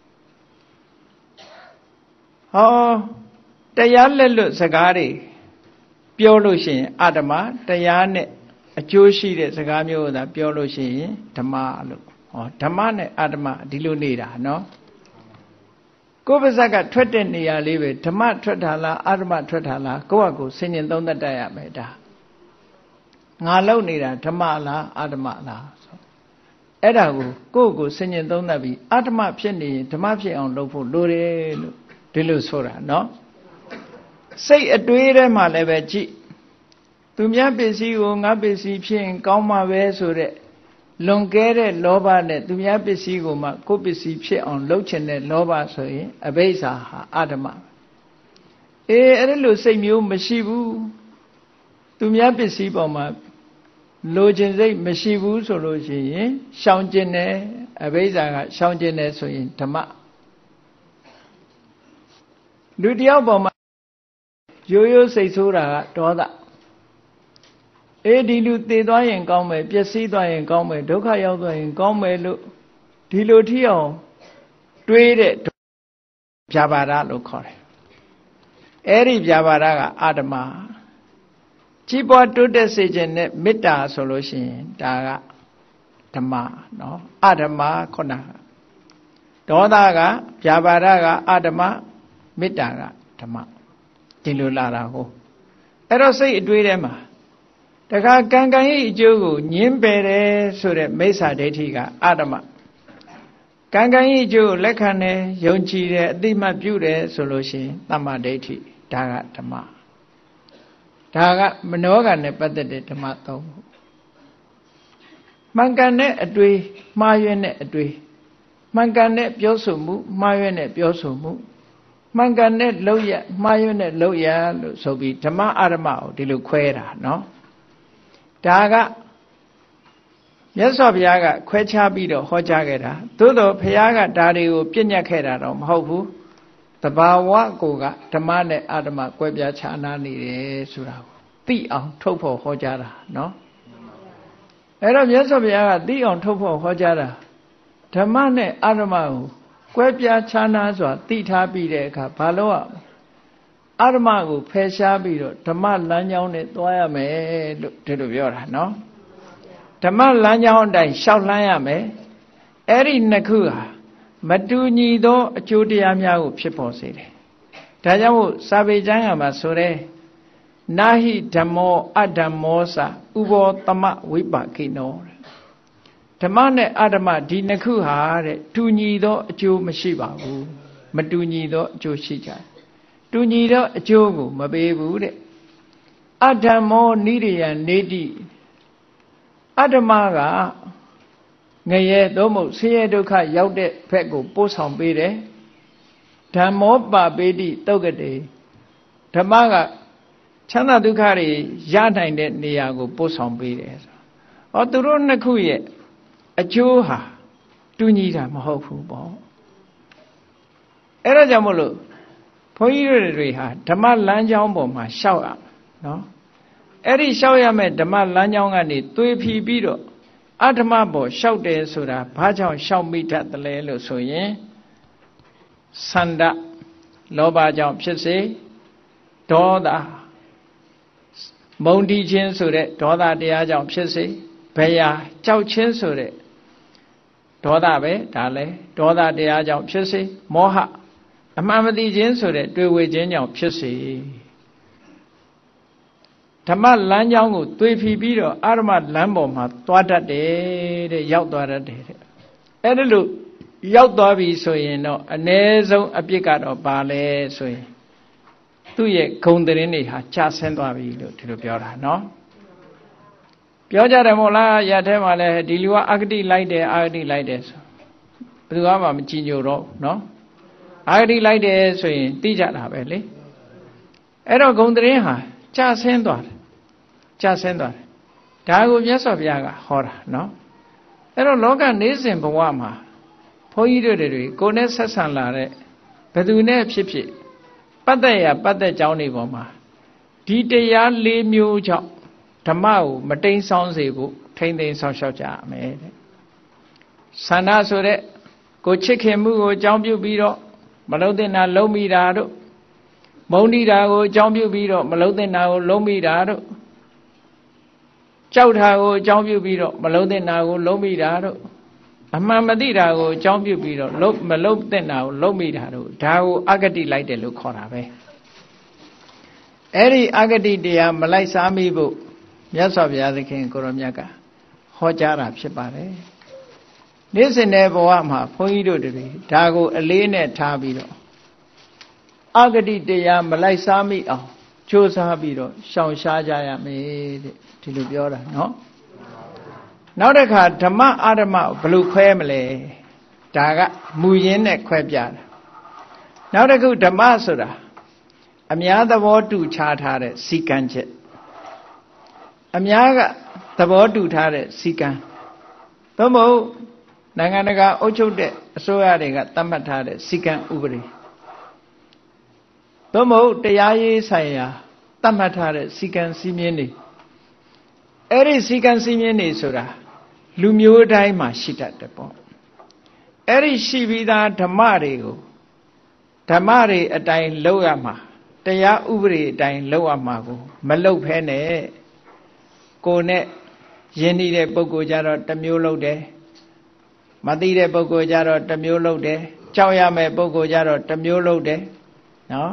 ho taya lelu sagari pyo lo shin adama taya ne ajo shi de saga myo da pyo lo shin dhamma lo ho dhamma ne adama di loနေတာနော်ကိုယ်ပါဇက်ကထွက်တဲ့နေရာလေးပဲဓမ္မထွက်တာလားအဓမ္မထွက်တာလားကိုယ့်အကိုဆင်ញင်သုံးသပ်တတ်ရမယ်ဒါငါလုံနေတာဓမ္မလားအဓမ္မလားဆိုအဲ့ဒါကိုကိုယ့်ကိုဆင်ញင်သုံးသပ်ပြီးအဓမ္မဖြစ်နေရင်ဓမ္မဖြစ်အောင်လုပ်ဖို့လိုတယ်လို့ဒီလိုဆိုတာနော်စိတ်အတွေးထဲမှာလည်းပဲကြည့်သူများပစ္စည်းကိုငါပစ္စည်းဖြစ်ရင်ကောင်းမှာပဲဆိုတဲ့လွန်ကဲတဲ့လောဘနဲ့သူများပစ္စည်းကိုမှကိုယ်ပစ္စည်းဖြစ်အောင်လုပ်ချင်တဲ့လောဘဆိုရင်အဘိဓါဟာအဓမ္မအေးအဲ့လိုစိတ်မျိုးမရှိဘူးသူများပစ္စည်းပေါ်မှာလိုချင်စိတ်မရှိဘူးဆိုလို့ရှိရင်ရှောင်ကျင်တယ်အဘိဓါကရှောင်ကျင်တယ်ဆိုရင်ဓမ္မလူတယောက်ပေါ်မှာရိုးရိုးစိတ်ဆိုးတာကဒေါသအေးဒီလူသေသွားရင်ကောင်းမယ်ပျက်စီးသွားရင်ကောင်းမယ်ဒုက္ခရောက်သွားရင်ကောင်းမယ်လို့ဒီလိုထီအောင်တွေးတဲ့ဗျာပါဒလို့ခေါ်တယ်အဲ့ဒီဗျာပါဒကအာဓမ္မကြီးပွားတိုးတက်စေခြင်းနဲ့မေတ္တာဆိုလို့ရှိရင်ဒါကဓမ္မနော်အာဓမ္မခုနဒေါသကဗျာပါဒကအာဓမ္မမေတ္တာကဓမ္မဒီလိုလာတာကိုအဲ့တော့စိတ်အတွေးထဲမှာတခါကံကံရဲ့အကျိုးကိုညှင်းပယ်တယ်ဆိုတဲ့မိစ္ဆာဒိဋ္ဌိကအဓမ္မကံကံရဲ့အကျိုးကိုလက်ခံတယ်ယုံကြည်တယ်အတိမတ်ပြုတယ်ဆိုလို့ရှိရင်သမ္မာဒိဋ္ဌိဒါကဓမ္မဒါကမနောကနဲ့ပတ်သက်တဲ့ဓမ္မသုံးခုမှန်ကန်တဲ့အတွေးမှားယွင်းတဲ့အတွေးမှန်ကန်တဲ့ပြောဆိုမှုမှားယွင်းတဲ့ပြောဆိုမှုမှန်ကန်တဲ့လုပ်ရမှားယွင်းတဲ့လုပ်ရလို့ဆိုပြီးဓမ္မအဓမ္မကိုဒီလိုခွဲတာနော်ဒါကမြတ်စွာဘုရားကခွဲခြားပြီးတော့ဟောကြားခဲ့တာသို့တော့ဘုရားကဒါတွေကိုပြည့်ညတ်ခဲ့တာတော့မဟုတ်ဘူးတဘာဝကိုကဓမ္မနဲ့အဓမ္မကွဲပြားခြားနားနေတယ်ဆိုတာကိုသိအောင်ထုတ်ဖို့ဟောကြားတာနော်အဲ့တော့မြတ်စွာဘုရားကသိအောင်ထုတ်ဖို့ဟောကြားတာဓမ္မနဲ့အဓမ္မကိုကွဲပြားခြားနားစွာသိထားပြီးတဲ့အခါဘာလို့อ่ะအဓမ္မကိုဖယ်ရှားပြီးတော့ဓမ္မလမ်းကြောင်းနဲ့သွားရမယ်လို့ဒီလိုပြောတာနော်ဓမ္မလမ်းကြောင်းအတိုင်းရှောက်လှမ်းရမယ်အဲ့ဒီနှစ်ခုဟာမတူညီသောအကျိုးတရားများကိုဖြစ်ပေါ်စေတယ်ဒါကြောင့်မို့စာပေကျမ်းကမှာဆိုတဲ့နာဟိဓမ္မောအဓမ္မောစဥဘောသမဝိပါကိနောဓမ္မနဲ့အဓမ္မဒီနှစ်ခုဟာတဲ့တူညီသောအကျိုးမရှိပါဘူးမတူညီသောအကျိုးရှိကြတယ်တူညီသောအကျိုးကိုမပေးဘူးတဲ့အဓမ္မောနိရိယနေတိအဓမ္မကငရဲသို့မဟုတ်ဆင်းရဲဒုက္ခရောက်တဲ့ဘက်ကိုပို့ဆောင်ပေးတယ်ဓမ္မောပပေတိတုတ်ကတိဓမ္မကချမ်းသာဒုက္ခတွေရနိုင်တဲ့နေရာကိုပို့ဆောင်ပေးတယ်ဆို။ဟောသူတို့နှစ်ခုရဲ့အကျိုးဟာတူညီတာမဟုတ်ဘူးပေါ့။အဲ့ဒါကြောင့်မို့လို့ဘုန်းကြီးတို့တွေဟာဓမ္မလမ်းကြောင်းပေါ်မှာရှောက်ရနော်အဲ့ဒီရှောက်ရမယ့်ဓမ္မလမ်းကြောင်းကနေသွေးဖီပြီးတော့အဓမ္မပေါ်ရှောက်တယ်ဆိုတာဘာကြောင့်ရှောက်မိတတ်တယ်လဲလို့ဆိုရင်ဆန္ဒလောဘကြောင့်ဖြစ်စေဒေါသမုန်းတီးခြင်းဆိုတဲ့ဒေါသတရားကြောင့်ဖြစ်စေဘယကြောက်ခြင်းဆိုတဲ့ဒေါသပဲဒါလဲဒေါသတရားကြောင့်ဖြစ်စေမောဟအမှန်မသိခြင်းဆိုတဲ့တွေ့ဝေခြင်းကြောင့်ဖြစ်စေဓမ္မလမ်းကြောင်းကိုသွေဖီပြီးတော့အဓမ္မလမ်းပေါ်မှာသွားတတ်တယ်တဲ့ရောက်သွားတတ်တယ်တဲ့အဲ့ဒါလို့ရောက်သွားပြီဆိုရင်တော့အ ਨੇ ဆုံးအပြစ်ကတော့ပါလဲဆိုရင်သူ့ရဲ့ဂုဏ်သတင်းတွေဟာကျဆင်းသွားပြီလို့ဒီလိုပြောတာနော်ပြောကြတယ်မို့လားရထဲမှာလဲဒီလူကအဂတိလိုက်တယ်အဂတိလိုက်တယ်ဆိုဘယ်သူမှမကြည်ညိုတော့နော်အဂတိလိုက်တယ်ဆိုရင်သိကြတာပဲလေအဲ့တော့ဂုဏ်သတင်းဟာကျဆင်းသွားတယ်ကျဆင်းသွားတယ်ဒါကိုမြတ်စွာဘုရားကဟောတာနော်အဲ့တော့လောကနေစဉ်ဘဝမှာဘုန်းကြီးတို့တွေကိုယ်နဲ့ဆက်ဆံလာတဲ့ဘယ်သူနဲ့ဖြစ်ဖြစ်ပတ်သက်ရပတ်သက်ကြောင်းတွေပေါ်မှာဒီတရားလေးမျိုးကြောင့်ဓမ္မကိုမတိမ်ဆောင်းစေဖို့ထိမ့်သိမ်းဆောင်းလျှောက်ကြရမယ်တဲ့ဆန္ဒဆိုတဲ့ကိုချစ်ခင်မှုကိုအကြောင်းပြုပြီးတော့မလုံးတဲ့နာလုံးမိတာတို့မုန်းတိတာကိုအကြောင်းပြုပြီးတော့မလုံးတဲ့နာကိုလုံးမိတာတို့ကြောက်တာကိုအကြောင်းပြုပြီးတော့မလုံးတဲ့နာကိုလုံးမိတာတို့အမှန်မသိတာကိုအကြောင်းပြုပြီးတော့လုံးမလုံးတဲ့နာကိုလုံးမိတာတို့ဒါကိုအဂတိလိုက်တယ်လို့ခေါ်တာပဲအဲ့ဒီအဂတိတရားမလိုက်စားမိဖို့မြတ်စွာဘုရားသခင်ကိုရောမြတ်ကဟောကြားတာဖြစ်ပါတယ်နေ့စဉ်တဲ့ဘဝမှာဘုန်းကြီးတို့တွေဒါကိုအလေးနဲ့ထားပြီးတော့အဂတိတရားမလိုက်စားမိအောင်ကြိုးစားပြီးတော့ရှောင်ရှားကြရမယ်တဲ့ဒီလိုပြောတာနော်နောက်တစ်ခါဓမ္မအဓမ္မဘယ်လိုခွဲမလဲဒါကမူရင်းနဲ့ခွဲပြတာနောက်တစ်ခုဓမ္မဆိုတာအများသဘောတူချထားတဲ့စီကံချက်အများကသဘောတူထားတဲ့စီကံသို့မဟုတ်နိုင်ငံတကာအုပ်ချုပ်တဲ့အစိုးရတွေကသတ်မှတ်ထားတဲ့စီကံဥပဒေသို့မဟုတ်တရားရေးဆိုင်ရာသတ်မှတ်ထားတဲ့စီကံစည်းမျဉ်းတွေအဲ့ဒီစီကံစည်းမျဉ်းတွေဆိုတာလူမျိုးတိုင်းမှာရှိတတ်တယ်ပေါ့အဲ့ဒီရှိပြီးသားဓမ္မတွေကိုဓမ္မတွေအတိုင်းလုပ်ရမှာတရားဥပဒေအတိုင်းလုပ်ရမှာကိုမလုပ်ဖဲနဲ့ကိုယ်နဲ့ယဉ်နေတဲ့ပုဂ္ဂိုလ်ကြတော့တစ်မျိုးလုပ်တယ်မသိတဲ့ပုဂ္ဂိုလ်ကြတော့တစ်မျိုးလုပ်တယ်ကြောက်ရမယ့်ပုဂ္ဂိုလ်ကြတော့တစ်မျိုးလုပ်တယ်နော်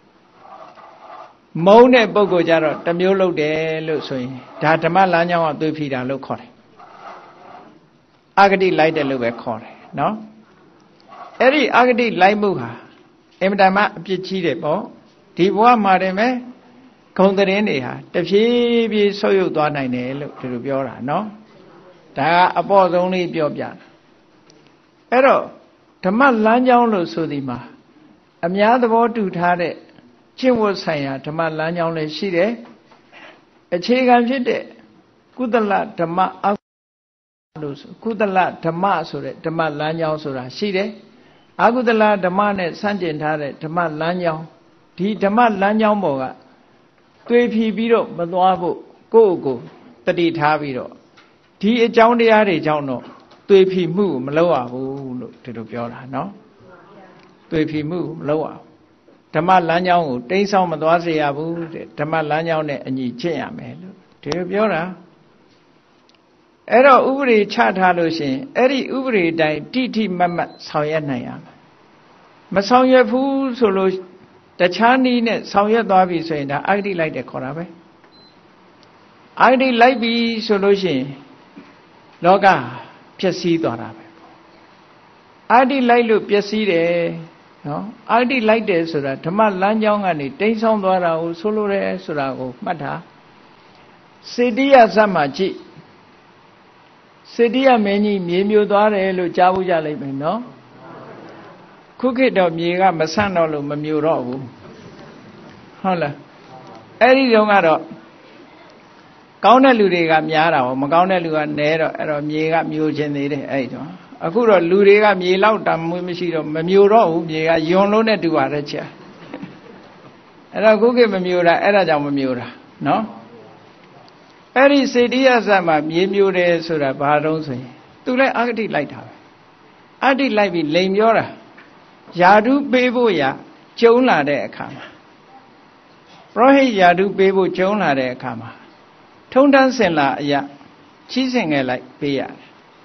မုန်းတဲ့ပုဂ္ဂိုလ်ကြတော့တစ်မျိုးလုပ်တယ်လို့ဆိုရင်ဒါဓမ္မလမ်းကြောင်းကသွေးဖိတာလို့ခေါ်တယ်အဂတိလိုက်တယ်လို့ပဲခေါ်တယ်နော်အဲ့ဒီအဂတိလိုက်မှုဟာအင်မတန်မှအပြစ်ကြီးတယ်ပေါ့ဒီဘဝမှာတည်းမဲ့ဂုံတရင်တွေဟာတဖြည်းဖြည်းဆုတ်ယုတ်သွားနိုင်တယ်လို့ဒီလိုပြောတာနော်ဒါကအပေါ့ဆုံးလေးပြောပြတာအဲ့တော့ဓမ္မလမ်းကြောင်းလို့ဆိုဒီမှာအများသဘောတူထားတဲ့ကျင့်ဝတ်ဆိုင်ရာဓမ္မလမ်းကြောင်းလည်းရှိတယ်အခြေခံဖြစ်တဲ့ကုသလဓမ္မအလို့ဆိုကုသလဓမ္မဆိုတဲ့ဓမ္မလမ်းကြောင်းဆိုတာရှိတယ်အကုသလဓမ္မနဲ့ဆန့်ကျင်ထားတဲ့ဓမ္မလမ်းကြောင်းဒီဓမ္မလမ်းကြောင်းပေါ်ကသွေးဖြီးပြီးတော့မသွားဖို့ကိုယ့်ကိုယ်တတိထားပြီးတော့ဒီအကြောင်းတရားတွေကြောင့်တော့သွေးဖြီးမှုမလုပ်ရဘူးလို့ဒီလိုပြောတာနော်သွေးဖြီးမှုမလုပ်ရဘူးဓမ္မလမ်းကြောင်းကိုတိမ်းဆောင်မသွားစေရဘူးတဲ့ဓမ္မလမ်းကြောင်းနဲ့အညီကျင့်ရမယ်လို့ဒီလိုပြောတာအဲ့တော့ဥပဒေချထားလို့ရှိရင်အဲ့ဒီဥပဒေအတိုင်းတိတိမတ်မတ်ဆောင်ရွက်နိုင်ရမယ်မဆောင်ရွက်ဘူးဆိုလို့တခြားနည်းနဲ့ဆောင်ရွက်သွားပြီဆိုရင်ဒါအဂတိလိုက်တယ်ခေါ်တာပဲအဂတိလိုက်ပြီဆိုလို့ရှိရင်လောကပျက်စီးသွားတာပဲအဂတိလိုက်လို့ပျက်စီးတယ်နော်အဂတိလိုက်တယ်ဆိုတာဓမ္မလမ်းကြောင်းကနေတိမ်းဆောင်သွားတာကိုဆိုလိုတယ်ဆိုတာကိုမှတ်ထားစေတိယဇတ်မှာကြည့်စေတိယမင်းကြီးမြေမျိုးသွားတယ်လို့ကြားဖို့ကြလိမ့်မယ်နော်ခုခေတ်တော့မြေကမဆန့်တော့လို့မမျိုးတော့ဘူးဟုတ်လားအဲ့ဒီတုန်းကတော့ကောင်းတဲ့လူတွေကများတာပေါ့မကောင်းတဲ့လူကနည်းတော့အဲ့တော့မြေကမျိုးချင်းသေးတယ်အဲ့တော့အခုတော့လူတွေကမြေလောက်တမွေးမရှိတော့မမျိုးတော့ဘူးမြေကယွန်လို့နဲ့တူပါတယ်ချာအဲ့တော့ခုခေတ်မမျိုးတာအဲ့ဒါကြောင့်မမျိုးတာနော်အဲ့ဒီစေတိယဇတ်မှာမြေမျိုးတယ်ဆိုတာဘာတုံးဆိုရင်သူလည်းအဂတိလိုက်တာပဲအဂတိလိုက်ပြီးလိန်ပြောတာယာဓုပေးဖို့ရကျုံလာတဲ့အခါမှာပရောဟိတ်ယာဓုပေးဖို့ကျုံလာတဲ့အခါမှာထုံတန်းစင်လာအရာချီးစင်ငယ်လိုက်ပေးရတယ်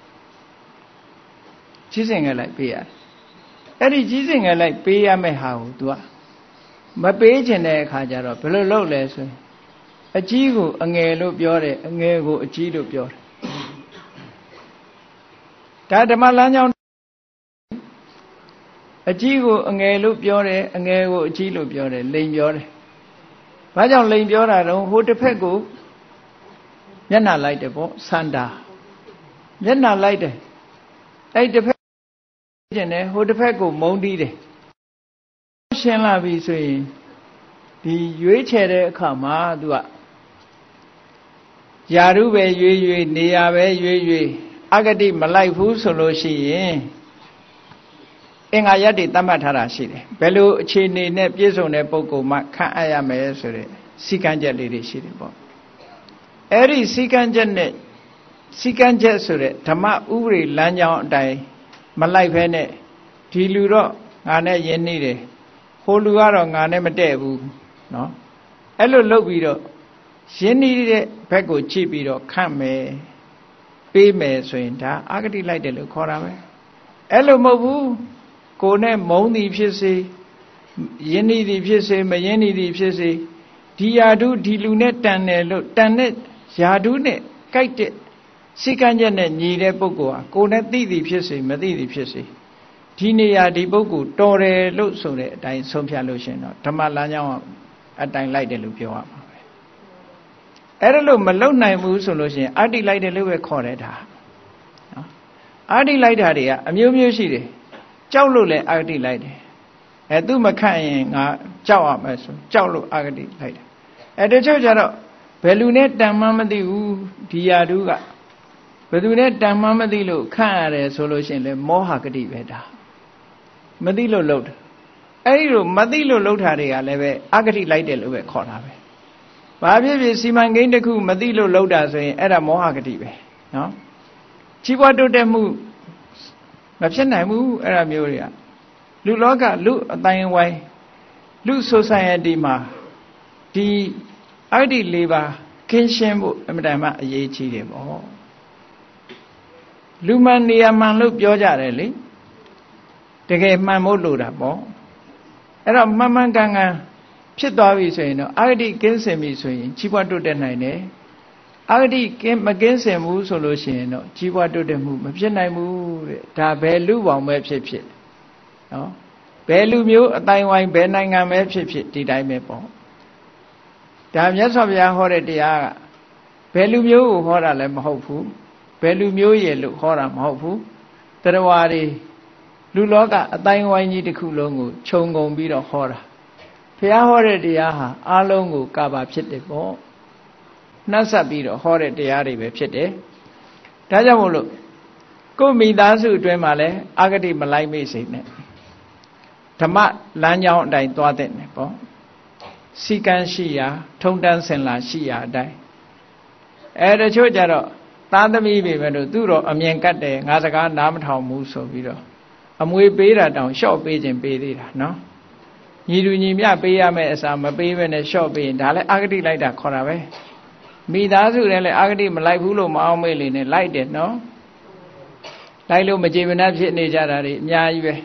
ချီးစင်ငယ်လိုက်ပေးရတယ်အဲ့ဒီချီးစင်ငယ်လိုက်ပေးရမယ့်ဟာကို तू ကမပေးချင်တဲ့အခါကျတော့ဘယ်လိုလုပ်လဲဆိုရင်အကြီးကိုအငယ်လို့ပြောတယ်အငယ်ကိုအကြီးလို့ပြောတယ်ဒါဓမ္မလမ်းကြောင်းအကြီးကိုအငယ်လို့ပြောတယ်အငယ်ကိုအကြီးလို့ပြောတယ်လိန်ပြောတယ်ဘာကြောင့်လိန်ပြောတာတော့ဟိုတစ်ဖက်ကိုမျက်နှာလိုက်တယ်ပေါ့စန္ဒာမျက်နှာလိုက်တယ်အဲ့တစ်ဖက်ကျင်တယ်ဟိုတစ်ဖက်ကိုမုန်းတီးတယ်ရှင်းလာပြီဆိုရင်ဒီရွေးချယ်တဲ့အခါမှာ तू ကယာရုပဲရွေးရွေးနေရာပဲရွေးရွေးအဂတိမလိုက်ဘူးဆိုလို့ရှိရင်အင်္ဂါရပ်တွေသတ်မှတ်ထားတာရှိတယ်ဘယ်လိုအခြေအနေနဲ့ပြည့်စုံတဲ့ပုဂ္ဂိုလ်မှခံအပ်ရမယ်ဆိုတဲ့စီကံချက်လေးတွေရှိတယ်ပေါ့အဲ့ဒီစီကံချက်နဲ့စီကံချက်ဆိုတဲ့ဓမ္မဥပဒေလမ်းကြောင်းအတိုင်းမလိုက်ဖဲနဲ့ဒီလူတော့ငါနဲ့ယဉ်နေတယ်ဟိုလူကတော့ငါနဲ့မတည့်ဘူးနော်အဲ့လိုလုပ်ပြီးတော့ယဉ်နေတဲ့ဘက်ကိုကြည့်ပြီးတော့ခန့်မယ်ပေးမယ်ဆိုရင်ဒါအာဂတိလိုက်တယ်လို့ခေါ်တာပဲအဲ့လိုမဟုတ်ဘူးကိုယ်နဲ့မုံသည်ဖြစ်စေယဉ်နေသည်ဖြစ်စေမယဉ်နေသည်ဖြစ်စေဒီယာဓုဒီလူနဲ့တန်တယ်လို့တန်တဲ့ယာဓုနဲ့ကြိုက်တဲ့စိတ်ကံချက်နဲ့ညီတဲ့ပုဂ္ဂိုလ်ဟာကိုယ်နဲ့သိသည်ဖြစ်စေမသိသည်ဖြစ်စေဒီနေရာဒီပုဂ္ဂိုလ်တော်တယ်လို့ဆိုတဲ့အတိုင်းဆုံးဖြတ်လို့ရှင်တော့ဓမ္မလမ်းကြောင်းအတိုင်းလိုက်တယ်လို့ပြောရမှာပဲအဲ့ဒါလို့မလုံနိုင်ဘူးဆိုလို့ရှင်အတ္တိလိုက်တယ်လို့ပဲခေါ်တယ်ဒါနော်အတ္တိလိုက်တာတွေကအမျိုးမျိုးရှိတယ်ကြောက်လို့လည်းအတ္တိလိုက်တယ်အဲသူမခန့်ရင်ငါကြောက်ရမယ်ဆိုကြောက်လို့အတ္တိလိုက်တယ်အဲတချို့ကျတော့ဘယ်လူနဲ့တန်မှမသိဘူးဒီယာဓုကဘယ်သူနဲ့တန်မှမသိလို့ခန့်ရတယ်ဆိုလို့ရှင်လေမောဟဂတိပဲဒါမသိလို့လှုပ်တယ်အဲ့ဒီလိုမသိလို့လှုပ်တာတွေကလည်းပဲအဂတိလိုက်တယ်လို့ပဲခေါ်တာပဲဘာဖြစ်ဖြစ်စီမံကိန်းတစ်ခုမသိလို့လှုပ်တာဆိုရင်အဲ့ဒါမောဟဂတိပဲနော်ကြီးပွားတိုးတက်မှုမဖြစ်နိုင်ဘူးအဲ့ဒါမျိုးတွေကလူလောကလူအတိုင်းဝိုင်းလူ society မှာဒီအဂတိ၄ပါးခင်းရှင်းဖို့အမှန်တမ်းအရေးကြီးတယ်ပေါ့လူမှန်နေရာမှန်လို့ပြောကြတယ်လေတကယ်မှန်ဖို့လိုတာပေါ့အဲ့တော့မှန်မှန်ကန်ကန်ဖြစ်သွားပြီဆိုရင်တော့အာဂတိကင်းစင်ပြီဆိုရင်ကြီးပွားတိုးတက်နိုင်တယ်အာဂတိကင်းမကင်းစင်ဘူးဆိုလို့ရှိရင်တော့ကြီးပွားတိုးတက်မှုမဖြစ်နိုင်ဘူးတဲ့ဒါဘယ်လူပေါင်းပဲဖြစ်ဖြစ်နော်ဘယ်လူမျိုးအတိုင်းဝိုင်းဘယ်နိုင်ငံပဲဖြစ်ဖြစ်ဒီတိုင်းပဲပေါ့ဒါမြတ်စွာဘုရားဟောတဲ့တရားကဘယ်လူမျိုးကိုဟောတာလည်းမဟုတ်ဘူးဘယ်လူမျိုးရဲ့လို့ဟောတာမဟုတ်ဘူးတရားဝါတွေလူလောကအတိုင်းဝိုင်းကြီးတစ်ခုလုံးကိုခြုံငုံပြီးတော့ဟောတာဘုရားဟောတဲ့တရားဟာအားလုံးကိုကာဗာဖြစ်တယ်ပေါ့နှက်ဆက်ပြီးတော့ဟောတဲ့တရားတွေပဲဖြစ်တယ်ဒါကြောင့်မို့လို့ကိုယ်မိသားစုအတွင်းမှာလည်းအာဂတိမလိုက်မိစေနဲ့ဓမ္မလမ်းကြောင်းအတိုင်းသွားတဲ့နဲ့ပေါ့စီကံရှိရာထုံတန်းစင်လာရှိရာအတိုင်းအဲတချို့ကြတော့သားသမီးတွေပဲလို့သူတော့အမြင်ကတ်တယ်ငါစကားနားမထောင်ဘူးဆိုပြီးတော့အမွေပေးတာတောင်လျှော့ပေးခြင်းပေးသေးတာနော်ညီလူညီမျှပေးရမယ်အစားမပေးဘဲနဲ့လျှော့ပေးရင်ဒါလည်းအာဂတိလိုက်တာခေါ်တာပဲမိသားစုတွေလည်းအာဂတိမလိုက်ဘူးလို့မအောင်မေ့လေနဲ့လိုက်တယ်နော်လိုက်လို့မကြေမနပ်ဖြစ်နေကြတာတွေအများကြီးပဲ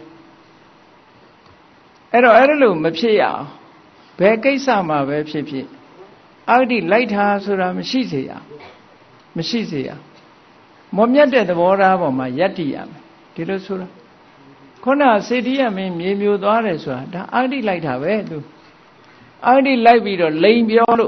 အဲ့တော့အဲ့လိုမဖြစ်ရအောင်ဘယ်ကိစ္စမှာပဲဖြစ်ဖြစ်အာဂတိလိုက်တာဆိုတာမရှိစေရမရှိစေရမောမြတ်တဲ့သဘောထားပေါ်မှာယက်တည်ရမယ်ဒီလိုဆိုတာခုနစေတီးရမင်းမြေမျိုးသွားတယ်ဆိုတာဒါအာဂတိလိုက်တာပဲသူအာဂတိလိုက်ပြီးတော့လိန်ပြောလို့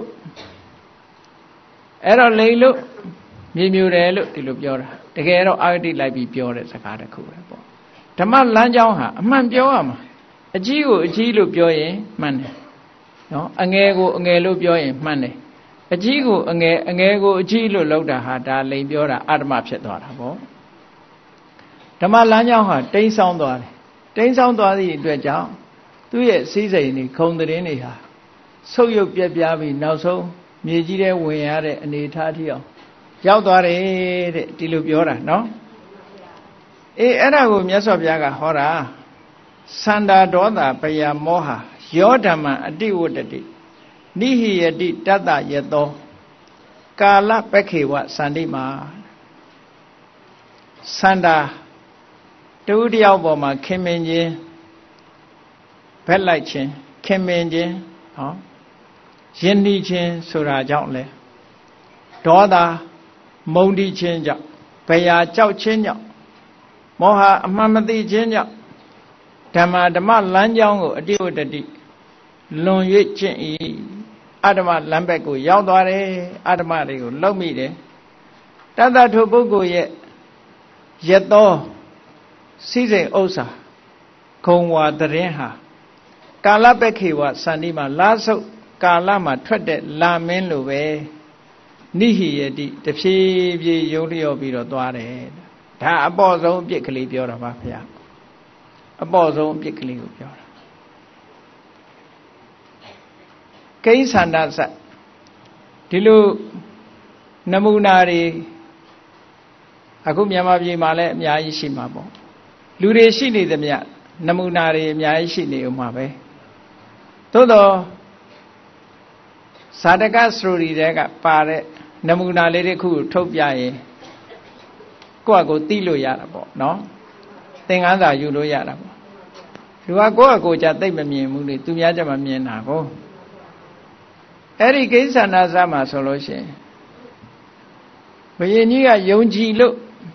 အဲ့တော့လိန်လို့မြေမျိုးတယ်လို့ဒီလိုပြောတာတကယ်တော့အာဂတိလိုက်ပြီးပြောတဲ့စကားတစ်ခုပဲပေါ့ဓမ္မလမ်းကြောင်းဟာအမှန်ပြောရမှာအကြီးကိုအကြီးလို့ပြောရင်မှန်တယ်နော်အငယ်ကိုအငယ်လို့ပြောရင်မှန်တယ်အကြီးကိုအငယ်အငယ်ကိုအကြီးလို့လောက်တာဟာဒါလိန်ပြောတာအတ္တမဖြစ်သွားတာပေါ့ဓမ္မလမ်းကြောင်းဟာတိမ်းဆောင်းသွားတယ်တိမ်းဆောင်းသွားသည့်အတွက်ကြောင့်သူ့ရဲ့စည်းစိမ်တွေခုံသတင်းတွေဟာဆုပ်ယုပ်ပြက်ပြားပြီးနောက်ဆုံးမြေကြီးထဲဝင်ရတဲ့အနေအထားထိအောင်ရောက်သွားတယ်တဲ့ဒီလိုပြောတာနော်အေးအဲ့ဒါကိုမြတ်စွာဘုရားကဟောတာသန္တာဒေါသပယမောဟယောဓမ္မအတိဝတ္တိနိဟိယတိတတ္တယတောကာလပက္ခေဝသန္တိမာသန္တာတူတယောက်ပေါ်မှာခင်မင်ခြင်းဘက်လိုက်ခြင်းခင်မင်ခြင်းဟောယဉ်နှီးခြင်းဆိုတာကြောင့်လေဒေါသမုန်တီးခြင်းကြောင့်ဘယာကြောက်ခြင်းကြောင့်မောဟအမှန်မသိခြင်းကြောင့်ဓမ္မဓမ္မလမ်းကြောင်းကိုအတိဝတ္တိလွန်၍ကျင့်၏အတ္တမလမ်းဘက်ကိုရောက်သွားတယ်အတ္တမတွေကိုလှုပ်မိတယ်တတ္တထုပုဂ္ဂိုလ်ရဲ့ယတောစိစိမ်ဥစ္စာခုံဝါတရင်ဟာကာလပက္ခေဝစန္ဒီမှာလာဆုပ်ကာလမှာထွက်တဲ့လာမင်းလိုပဲနိဟိယတိတဖြည်းဖြည်းယုံလျော့ပြီးတော့သွားတယ်ဒါအပေါ်ဆုံးအပြစ်ကလေးပြောတာပါဗျာအပေါ်ဆုံးအပြစ်ကလေးကိုပြောတာကိဉ္စန္ဒသဒီလိုနမူနာတွေအခုမြန်မာပြည်မှာလည်းအများကြီးရှိမှာပေါ့လူတွေရှိနေသမျှနမူနာတွေအများကြီးရှိနေဦးမှာပဲသို့တော့ဇာတကစရိုရီတွေကပါတဲ့နမူနာလေးတွေခုထုတ်ပြရင်ကိုယ့်အကိုသိလို့ရတာပေါ့နော်သင်္ကန်းစာယူလို့ရတာပေါ့လူကကိုယ့်အကိုကြသိမမြင်ဘူးလေသူများကြမှာမြင်တာကိုအဲ့ဒီကိစ္စနာစမှာဆိုလို့ရှိရင်ဘုရင်ကြီးကယုံကြည်လို့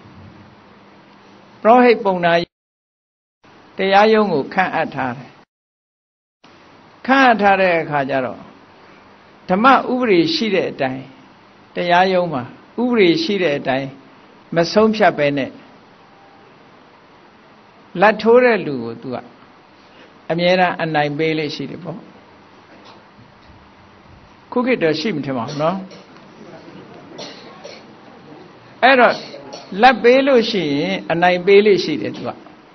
ပရောဟိတ်ပုံနာတရားရုံးကိုခန့်အပ်ထားတယ်ခန့်အပ်ထားတဲ့အခါကျတော့ဓမ္မဥပဒေရှိတဲ့အတိုင်းတရားရုံးမှာဥပဒေရှိတဲ့အတိုင်းမဆုံးဖြတ်ပဲနဲ့လက်ထိုးတဲ့လူကို तू ကအမြဲတမ်းအနိုင်ပေးလေးရှိတယ်ပေါ့ခုခေတ်တော့ရှိမထင်ပါဘူးเนาะအဲ့တော့လက်ပေးလို့ရှိရင်အနိုင်ပေးလေးရှိတယ် तू က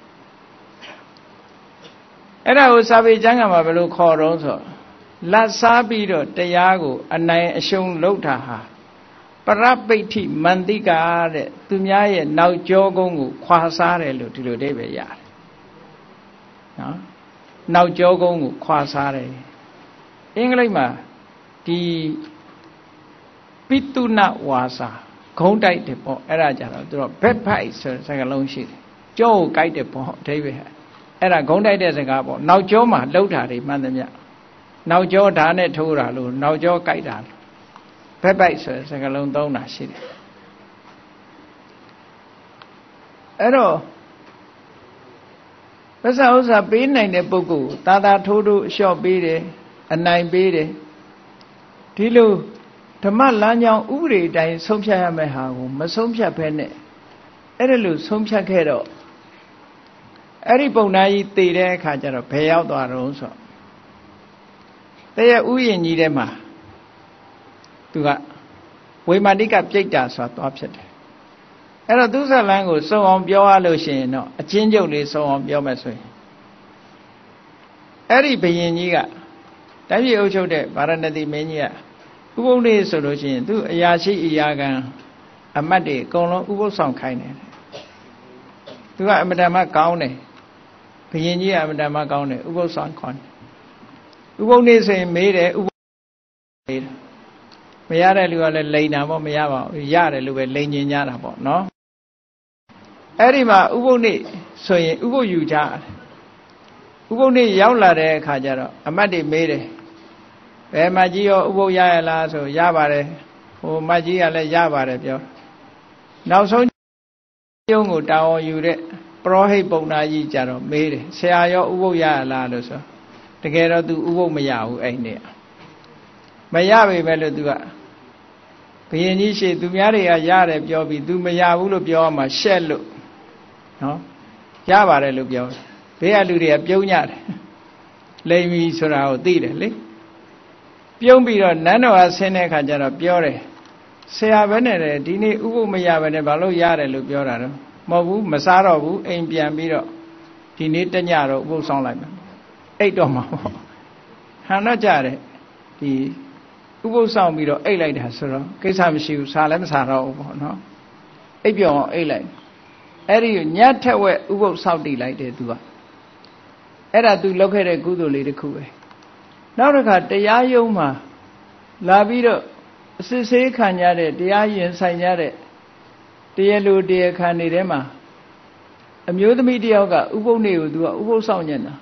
အဲ့ဒါကိုစာပေကျမ်းကမှာဘယ်လိုခေါ်တော့ဆိုလက်စားပြီးတော့တရားကိုအနိုင်အရှုံးလုပ်တာဟာပရပိဋ္ဌိမန္တိကာတဲ့သူများရဲ့နောက်ကျောကုန်းကိုခွာစားတယ်လို့ဒီလိုအဓိပ္ပာယ်ရတယ်နော်နောက်ကျောကုန်းကိုခွာစားတယ်အင်္ဂလိပ်မှာဒီပိတုနဝါစာဂုံးတိုက်တယ်ပေါ့အဲ့ဒါကြတော့သူတို့ back fight ဆိုတဲ့စကားလုံးရှိတယ်ကြောကိုကြိုက်တယ်ပေါ့အဓိပ္ပာယ်အဲ့ဒါဂုံးတိုက်တဲ့စကားပေါ့နောက်ကျောမှာလှုပ်တာတွေမှန်သမျှနောက်ကျောဓာတ်နဲ့ထိုးတာလို့နောက်ကျောကြိုက်တာလို့ဘက်ပိုက်ဆိုတဲ့စကားလုံးသုံးတာရှိတယ်အဲ့တော့ပစ္စဥစ္စာပေးနိုင်တဲ့ပုဂ္ဂိုလ်တာတာထိုးထိုးအလျှော့ပေးတယ်အနိုင်ပေးတယ်ဒီလိုဓမ္မလမ်းကြောင်းဥပဒေအတိုင်းဆုံးဖြတ်ရမယ့်ဟာကိုမဆုံးဖြတ်ဘဲနဲ့အဲ့ဒါလို့ဆုံးဖြတ်ခဲ့တော့အဲ့ဒီပုံနာကြီးတည်တဲ့အခါကျတော့ဘယ်ရောက်သွားတော့ဆိုတရဥယျာဉ်ကြီးထဲမှာသူကဝေမာတိကပြိတ္တာဆိုတာသွားဖြစ်တယ်အဲ့တော့သူဇလန်းကိုစုံအောင်ပြောရလို့ရှိရင်တော့အချင်းကျုပ်လေးစုံအောင်ပြောမယ်ဆိုရင်အဲ့ဒီဘုရင်ကြီးကတိုင်းပြည်အုပ်ချုပ်တဲ့ဗာရဏသီမင်းကြီးကဥပုသ်နေ့ဆိုလို့ရှိရင်သူအရာရှိအရာခံအမတ်တွေအကုန်လုံးဥပုသ်ဆောင်ခိုင်းတယ်သူကအမတန်မှကောင်းတယ်ဘုရင်ကြီးကအမတန်မှကောင်းတယ်ဥပုသ်ဆောင်ခေါ်တယ်ဥပုသ်နေ့ဆိုရင်မေးတယ်ဥပုသ်မေးတယ်မရတဲ့လူကလည်းလိန်တာပေါ့မရပါဘူးရတယ်လို့ပဲလိန်ကျင်ကြတာပေါ့နော်အဲ့ဒီမှာဥပုသ်နေ့ဆိုရင်ဥပုသ်ယူကြတယ်ဥပုသ်နေ့ရောက်လာတဲ့အခါကျတော့အမတ်တွေမေးတယ်ဘယ်မကြီးရောဥပုသ်ရရလားဆိုရပါတယ်ဟိုမကြီးကလည်းရပါတယ်ပြောနောက်ဆုံးရုံးကိုတာဝန်ယူတဲ့ပရောဟိတ်ပုံနာကြီးကြတော့မေးတယ်ဆရာရောဥပုသ်ရရလားလို့ဆိုတကယ်တော့ तू ဥပုသ်မရဘူးအဲ့နေ့မရပေမဲ့လို့ तू ကဘုရင်ကြီးရှေ့သူများတွေကရတယ်ပြောပြီး तू မရဘူးလို့ပြောမှရှက်လို့နော်ရပါတယ်လို့ပြောဘေးကလူတွေကပြုံးကြတယ်လိမ်ပြီဆိုတာကိုသိတယ်လေပြုံးပြီးတော့နန်းတော်ကဆင်းတဲ့အခါကျတော့ပြောတယ်ဆရာပဲနဲ့ဒီနေ့ဥပုသ်မရပဲနဲ့ဘာလို့ရတယ်လို့ပြောတာတော့မဟုတ်ဘူးမစားတော့ဘူးအိမ်ပြန်ပြီးတော့ဒီနေ့တညတော့ဥပုသ်ဆောင်လိုက်မယ်အိတ်တော့မှာပေါ့ဟန်တော့ကြတယ်ဒီဥပုသ်ဆောင်ပြီးတော့အိတ်လိုက်တာဆိုတော့ကိစ္စမရှိဘူးစားလည်းမစားတော့ဘူးပေါ့နော်အိတ်ပြောင်းအောင်အိတ်လိုက်အဲ့ဒီညက်ထက်ဝက်ဥပုသ်ဆောက်တည်လိုက်တယ်သူကအဲ့ဒါသူလုပ်ခဲ့တဲ့ကုသိုလ်လေးတစ်ခုပဲနောက်တစ်ခါတရားရုံးမှာလာပြီးတော့အစစ်ဆေးခံကြတဲ့တရားရင်ဆိုင်ကြတဲ့တရားလူတရားခံတွေထဲမှာအမျိုးသမီးတယောက်ကဥပုသ်နေ့ကိုသူကဥပုသ်ဆောင်ညံ့တာ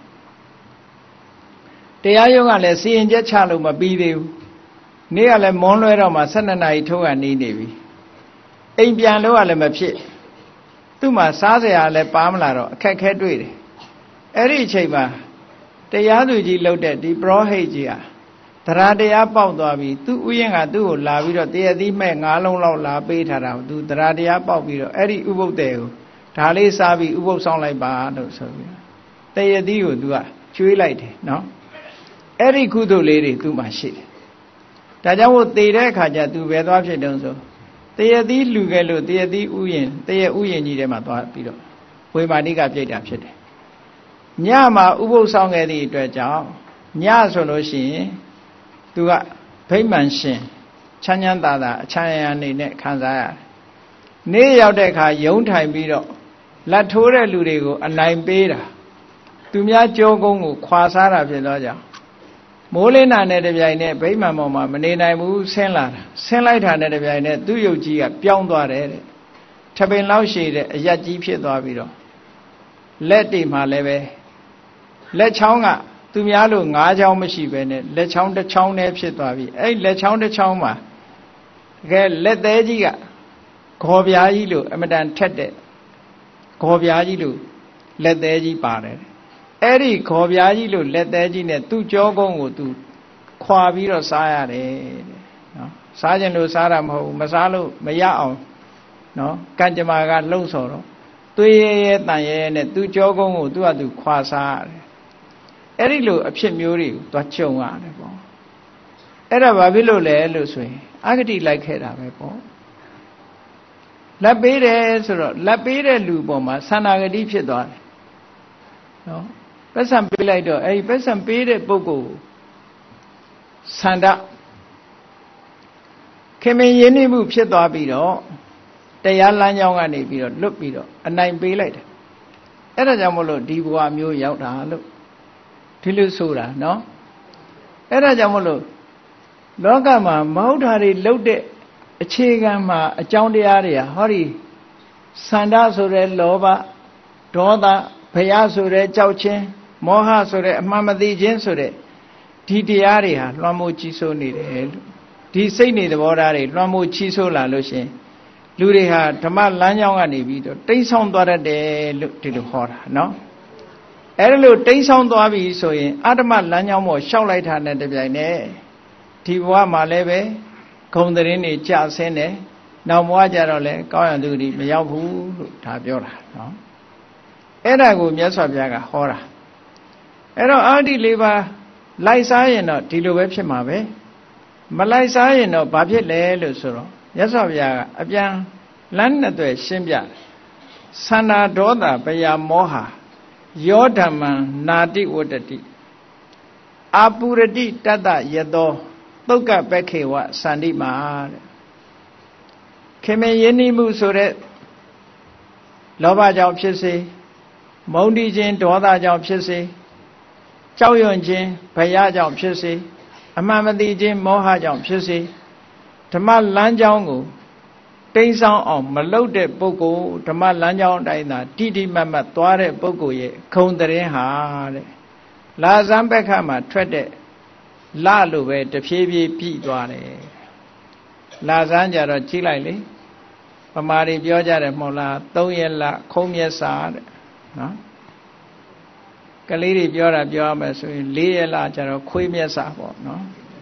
တရားရုံးကလည်းစီရင်ချက်ချလို့မပြီးသေးဘူးနေ့ကလည်းမွန်းလွဲတော့မှ၁၂နာရီထိုးကနေနေပြီအိမ်ပြန်လို့ကလည်းမဖြစ်သူ့မှာစားစရာလည်းပါမလာတော့အခက်ခဲတွေ့တယ်အဲ့ဒီအချိန်မှာတရားသူကြီးလှုပ်တဲ့ဒီပရောဟိတ်ကြီးဟာတရားတရားပေါက်သွားပြီသူ့ဥယျာဉ်ကသူ့ကိုလာပြီးတော့တရားသီးမဲ့ငါးလုံးလောက်လာပေးထားတာသူတရားတရားပေါက်ပြီးတော့အဲ့ဒီဥပုသ်တဲ့ကိုဒါလေးစားပြီးဥပုသ်ဆောင်လိုက်ပါလို့ဆိုပြီးတရားသီးကိုသူကကျွေးလိုက်တယ်နော်အဲ့ဒီကုသိုလ်လေးတွေသူ့မှာရှိတယ်ဒါကြောင့်မို့သေတဲ့အခါကျသူပဲသွားဖြစ်တုံးဆိုတရားသီးလှူခဲ့လို့တရားသီးဥယျာဉ်တရားဥယျာဉ်ကြီးထဲမှာသွားပြီးတော့ဝေမာနိကပြိတ္တာဖြစ်တယ်ညမှာဥပုသ်ဆောင်ခဲ့သည့်အတွက်ကြောင့်ညဆိုလို့ရှိရင်သူကဗိမာန်ရှင်ချမ်းချမ်းသာသာအချမ်းရံနေနဲ့ခံစားရတယ်နေရောက်တဲ့အခါယုံထိုင်ပြီးတော့လက်ထိုးတဲ့လူတွေကိုအနိုင်ပေးတာသူများကြောကုန်းကိုခွာစားတာဖြစ်တော့ကြောင့်မိုးလင်းတာနဲ့တပြိုင်နက်ဗိမာန်ပေါ်မှာမနေနိုင်ဘူးဆင်းလာတာဆင်းလိုက်တာနဲ့တပြိုင်နက်သူ့ယုတ်ကြီးကပြောင်းသွားတယ်တဲ့ထပင်လောက်ရှိတဲ့အရက်ကြီးဖြစ်သွားပြီးတော့လက်တွေမှာလည်းပဲလက်ချောင်းကသူများလို့ငါးချောင်းမရှိပဲနဲ့လက်ချောင်းတစ်ချောင်းနဲ့ဖြစ်သွားပြီအဲ့လက်ချောင်းတစ်ချောင်းမှာတကယ်လက်သေးကြီးကခေါ်ပြားကြီးလို့အမတန်ထက်တဲ့ခေါ်ပြားကြီးလို့လက်သေးကြီးပါတယ်အဲ့ဒီခေါ်ပြားကြီးလို့လက်သေးကြီးနဲ့သူ့ကြောကုန်းကိုသူခွာပြီးတော့စားရတယ်နော်စားခြင်းလို့စားတာမဟုတ်ဘူးမစားလို့မရအောင်နော်ကံကြမ္မာကလှုပ်ဆော်တော့သွေးရဲရဲတန်ရဲရဲနဲ့သူ့ကြောကုန်းကိုသူ့ဟာသူခွာစားရတယ်အဲ့ဒီလိုအဖြစ်မျိုးတွေကိုသွားကြုံရတယ်ပေါ့အဲ့ဒါဘာဖြစ်လို့လဲလို့ဆိုရင်အဂတိလိုက်ခဲ့တာပဲပေါ့လက်ပေးတယ်ဆိုတော့လက်ပေးတဲ့လူပေါ်မှာသန္တာဂတိဖြစ်သွားတယ်နော်ပတ်စံပေးလိုက်တော့အဲ့ဒီပတ်စံပေးတဲ့ပုဂ္ဂိုလ်သန္တာခင်မင်းရင်းနှီးမှုဖြစ်သွားပြီးတော့တရားလမ်းကြောင်းကနေပြီးတော့လွတ်ပြီးတော့အနိုင်ပေးလိုက်တယ်အဲ့ဒါကြောင့်မလို့ဒီဘဝမျိုးရောက်တာလို့ဒီလိုဆိုတာနော်အဲ့ဒါကြောင့်မလို့လောကမှာမဟုတ်တာတွေလှုပ်တဲ့အခြေခံမှာအကြောင်းတရားတွေဟာဟောဒီသန္တာဆိုတဲ့လောဘဒေါသဘယဆိုတဲ့ကြောက်ခြင်းမောဟဆိုတဲ့အမှန်မသိခြင်းဆိုတဲ့ဒီတရားတွေဟာလွှမ်းမိုးကြီးစိုးနေတယ်လို့ဒီစိတ်နေသဘောထားတွေလွှမ်းမိုးကြီးစိုးလာလို့ရှင်လူတွေဟာဓမ္မလမ်းကြောင်းကနေပြီးတော့တိမ့်ဆောင်သွားတတ်တယ်လို့ဒီလိုဟောတာနော်အဲ့ဒါလို့တိမ့်ဆောင်သွားပြီဆိုရင်အတ္တမလမ်းကြောင်းပေါ်ရှောက်လိုက်တာနဲ့တပြိုင်နက်ဒီဘဝမှာလည်းပဲဂုံသတင်းတွေကြာဆင်းတယ်နောက်ဘဝကျတော့လည်းကောင်းရန်သူတွေမရောက်ဘူးလို့ဒါပြောတာနော်အဲ့ဒါကိုမြတ်စွာဘုရားကဟောတာအဲ့တော့အာဒီလေးပါလိုက်စားရင်တော့ဒီလိုပဲဖြစ်မှာပဲမလိုက်စားရင်တော့ဘာဖြစ်လဲလို့ဆိုတော့မြတ်စွာဘုရားကအပြန်လမ်းနှစ်သွယ်ရှင်းပြတယ်သန္တာဒေါသဘယမောဟယောဓမ္မံနာတိဝတ္တတိအာပုရတိတတ္တယတောသုတ်ကပက္ခေဝစန္တိမာတဲ့ခင်မင်းရင်းနှီးမှုဆိုတဲ့လောဘကြောင့်ဖြစ်စေမုန်းတီးခြင်းဒေါသကြောင့်ဖြစ်စေကြောက်ရွံ့ခြင်းဘယကြောင့်ဖြစ်စေအမှန်မသိခြင်းမောဟကြောင့်ဖြစ်စေဓမ္မလမ်းကြောင်းကိုတိမ့်ဆောင်အောင်မလုပ်တဲ့ပုဂ္ဂိုလ်ဓမ္မလမ်းကြောင်းအတိုင်းသာတိတိမတ်မတ်သွားတဲ့ပုဂ္ဂိုလ်ရဲ့ခုံတရင်ဟာတဲ့လာဇံဘက်ခမှာထွက်တဲ့လလို့ပဲတဖြည်းဖြည်းပြီးသွားတယ်လာဇံကြတော့ကြည့်လိုက်လေပမာတွေပြောကြတယ်မဟုတ်လားသုံးရက်လခုံးမျက်စာတဲ့နော်ကလေးတွေပြောတာပြောရမယ်ဆိုရင်လေးရက်လကြတော့ခွေးမျက်စာပေါ့နော်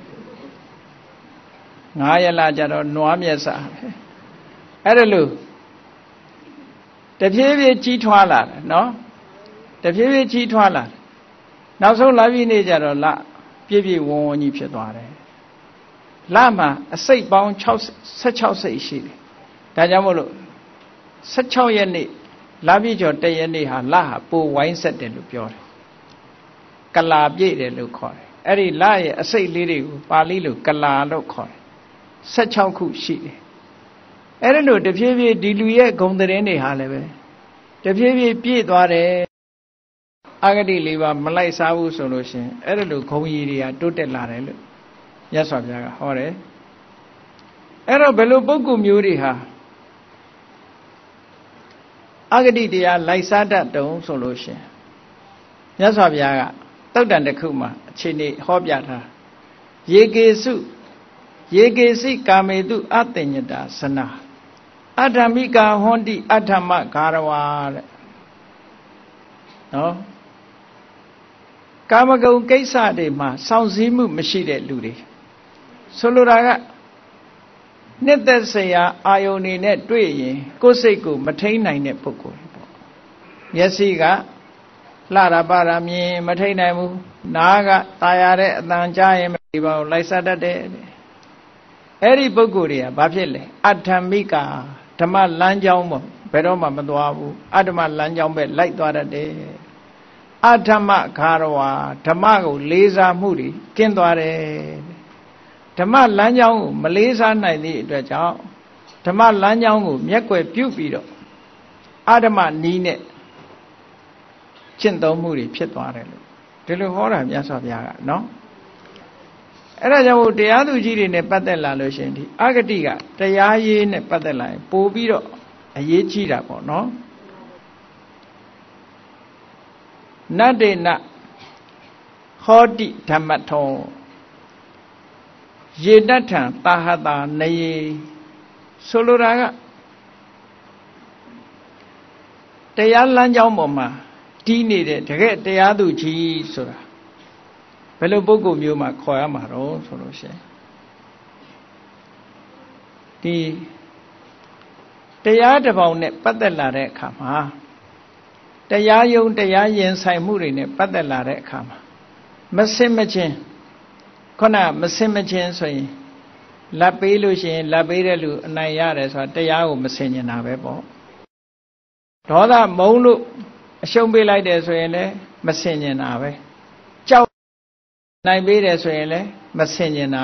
ငါးရက်လကြတော့နွားမျက်စာအဲ့ဒါလို့တဖြည်းဖြည်းကြီးထွားလာတယ်နော်တဖြည်းဖြည်းကြီးထွားလာတယ်နောက်ဆုံးလာပြီးနေကြတော့လပြည့်ပြည့်ဝဝကြီးဖြစ်သွားတယ်လမှာအစိတ်ပေါင်းဆယ့်ခြောက်စိတ်ရှိတယ်ဒါကြောင့်မို့လို့ဆယ့်ခြောက်ရက်နေ့လာပြီးကျော်တရက်နေ့ဟာလဟာပိုဝိုင်းဆက်တယ်လို့ပြောတယ်ကလာပြည့်တယ်လို့ခေါ်တယ်အဲ့ဒီလရဲ့အစိတ်လေးတွေကိုပါဠိလိုကလာလို့ခေါ်တယ်ဆယ့်ခြောက်ခုရှိတယ်အဲ့ဒါလို့တဖြည်းဖြည်းဒီလူရဲ့ဂုဏ်သတင်းတွေဟာလည်းပဲတဖြည်းဖြည်းပြည့်သွားတယ်အဂတိလေးပါမလိုက်စားဘူးဆိုလို့ရှင်အဲ့ဒါလို့ဂုဏ်ရည်တွေကတိုးတက်လာတယ်လို့မြတ်စွာဘုရားကဟောတယ်အဲ့တော့ဘယ်လိုပုဂ္ဂိုလ်မျိုးတွေဟာအဂတိတရားလိုက်စားတတ်တုံးဆိုလို့ရှင်မြတ်စွာဘုရားကသုတ်တန်တစ်ခုမှာအခြေအနေဟောပြထားယေကေစုယေကေစိကာမေတုအတ္တညတာစနာအဓမ္မိကာဟွန်တိအဋ္ဌမဂါရဝါတဲ့နော်ကာမဂုဏ်ကိစ္စတွေမှာစောင့်စည်းမှုမရှိတဲ့လူတွေဆိုလိုတာကနှစ်သက်စရာအာယုန်တွေနဲ့တွေ့ရင်ကိုယ်စိတ်ကိုမထိန်နိုင်တဲ့ပုဂ္ဂိုလ်ပေါ့မျက်စိကလှတာပါတာမြင်မထိန်နိုင်ဘူးနားကตายရတဲ့အတန်ကြားရင်မဒီပါဘူးလိုက်စားတတ်တယ်အဲ့ဒီပုဂ္ဂိုလ်တွေကဘာဖြစ်လဲအဋ္ဌမိကာဓမ္မလမ်းကြောင်းပေါ့ဘယ်တော့မှမသွားဘူးအဓမ္မလမ်းကြောင်းပဲလိုက်သွားတတ်တယ်အဓမ္မဂါရဝါဓမ္မကိုလေးစားမှုတွေကင်းသွားတယ်ဓမ္မလမ်းကြောင်းကိုမလေးစားနိုင်သည့်အတွက်ကြောင့်ဓမ္မလမ်းကြောင်းကိုမျက်ကွယ်ပြုပြီးတော့အဓမ္မနီးနဲ့ကျင့်သုံးမှုတွေဖြစ်သွားတယ်လို့ဒီလိုဟောတာမြတ်စွာဘုရားကနော်အဲ့ဒါကြောင့်တရားသူကြီးတွေနဲ့ပတ်သက်လာလို့ရှိရင်ဒီအဂတိကတရားရေးနဲ့ပတ်သက်လာရင်ပို့ပြီးတော့အရေးကြီးတာပေါ့နော်နတ္တေနဟောတိဓမ္မထောယေတထံတာဟတာနေဆိုလိုတာကတရားလမ်းကြောင်းပေါ်မှာတီးနေတဲ့တကယ်တရားသူကြီးဆိုတာဘယ်လိုပုဂ္ဂိုလ်မျိုးမှခေါ်ရမှာတော့ဆိုလို့ရှိရင်ဒီတရားတစ်ပေါင်းနဲ့ပတ်သက်လာတဲ့အခါမှာတရားယုံတရားရင်ဆိုင်မှုတွေနဲ့ပတ်သက်လာတဲ့အခါမှာမစင်မချင်းခုနမစင်မချင်းဆိုရင်လက်ပေးလို့ရှိရင်လက်ပေးတဲ့လူအနိုင်ရတယ်ဆိုတာတရားကိုမစင်ကျင်တာပဲပေါ့ဒေါသမုန်းလို့အရှုံးပေးလိုက်တယ်ဆိုရင်လည်းမစင်ကျင်တာပဲကြောက်နိုင်ပေးတယ်ဆိုရင်လည်းမစင်ကျင်တာ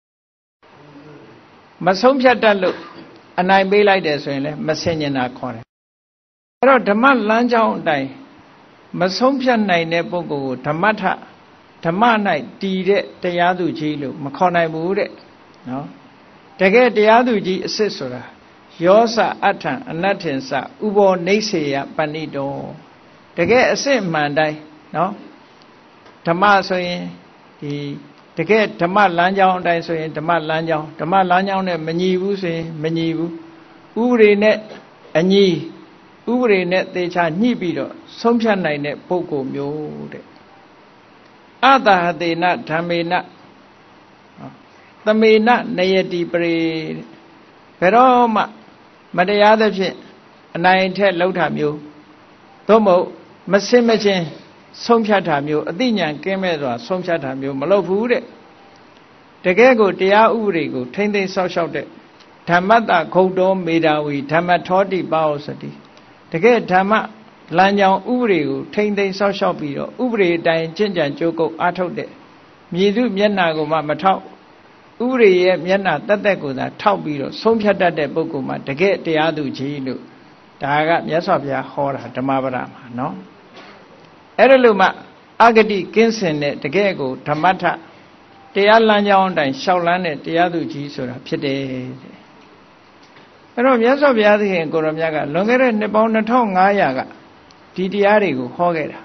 မဆုံးဖြတ်တတ်လို့အနိုင်ပေးလိုက်တယ်ဆိုရင်လည်းမစင်ကျင်တာခေါ်တယ်အဲ့တော့ဓမ္မလမ်းကြောင်းအတိုင်းမဆုံးဖြတ်နိုင်တဲ့ပုဂ္ဂိုလ်ကိုဓမ္မထဓမ္မ၌တည်တဲ့တရားသူကြီးလို့မခေါ်နိုင်ဘူးတဲ့နော်တကယ်တရားသူကြီးအစ်စ်ဆိုတာယောစအထံအနတ္ထင်စဥဘောနေစေယပဏိတောတကယ်အစ်စ်မှန်တိုင်းနော်ဓမ္မဆိုရင်ဒီတကယ်ဓမ္မလမ်းကြောင်းအတိုင်းဆိုရင်ဓမ္မလမ်းကြောင်းဓမ္မလမ်းကြောင်းနဲ့မညီဘူးဆိုရင်မညီဘူးဥပဒေနဲ့အညီဥပဒေနဲ့သေချာညှိပြီးတော့ဆုံးဖြတ်နိုင်တဲ့ပုဂ္ဂိုလ်မျိုးတဲ့အတဟတေနဓမ္မေနသမေနနယတိပရိဘယ်တော့မှမတရားသဖြင့်အနိုင်ထက်လှုပ်တာမျိုးသို့မဟုတ်မစင်မချင်းဆုံးဖြတ်တာမျိုးအသိဉာဏ်ကင်းမဲ့စွာဆုံးဖြတ်တာမျိုးမလုပ်ဘူးတဲ့တကယ်ကိုတရားဥပဒေကိုထိမ့်သိမ်းဆောက်ရှောက်တဲ့ဓမ္မတဂုတ်တော်မေတာဝီဓမ္မထောတိပါဩစတိတကယ်ဓမ္မလမ်းကြောင်းဥပဒေကိုထိမ့်သိမ်းဆောက်ရှောက်ပြီးတော့ဥပဒေအတိုင်းကျင့်ကြံကြိုးကုပ်အားထုတ်တဲ့မြည်သူမျက်နှာကိုမှမထောက်ဥပဒေရဲ့မျက်နှာတက်တက်ကိုသာထောက်ပြီးတော့ဆုံးဖြတ်တတ်တဲ့ပုဂ္ဂိုလ်မှာတကယ်တရားသူကြီးလို့ဒါကမြတ်စွာဘုရားဟောတာဓမ္မပဒမှာနော်အဲ့ဒါလို့မှအဂတိကင်းစင်တဲ့တကယ်ကိုဓမ္မထတရားလမ်းကြောင်းအတိုင်းရှောက်လန်းတဲ့တရားသူကြီးဆိုတာဖြစ်တယ်အဲ့တော့မြတ်စွာဘုရားသခင်ကိုရောမြတ်ကလွန်ခဲ့တဲ့နှစ်ပေါင်းနှစ်ထောင်ငါးရာကဒီတရားတွေကိုဟောခဲ့တာ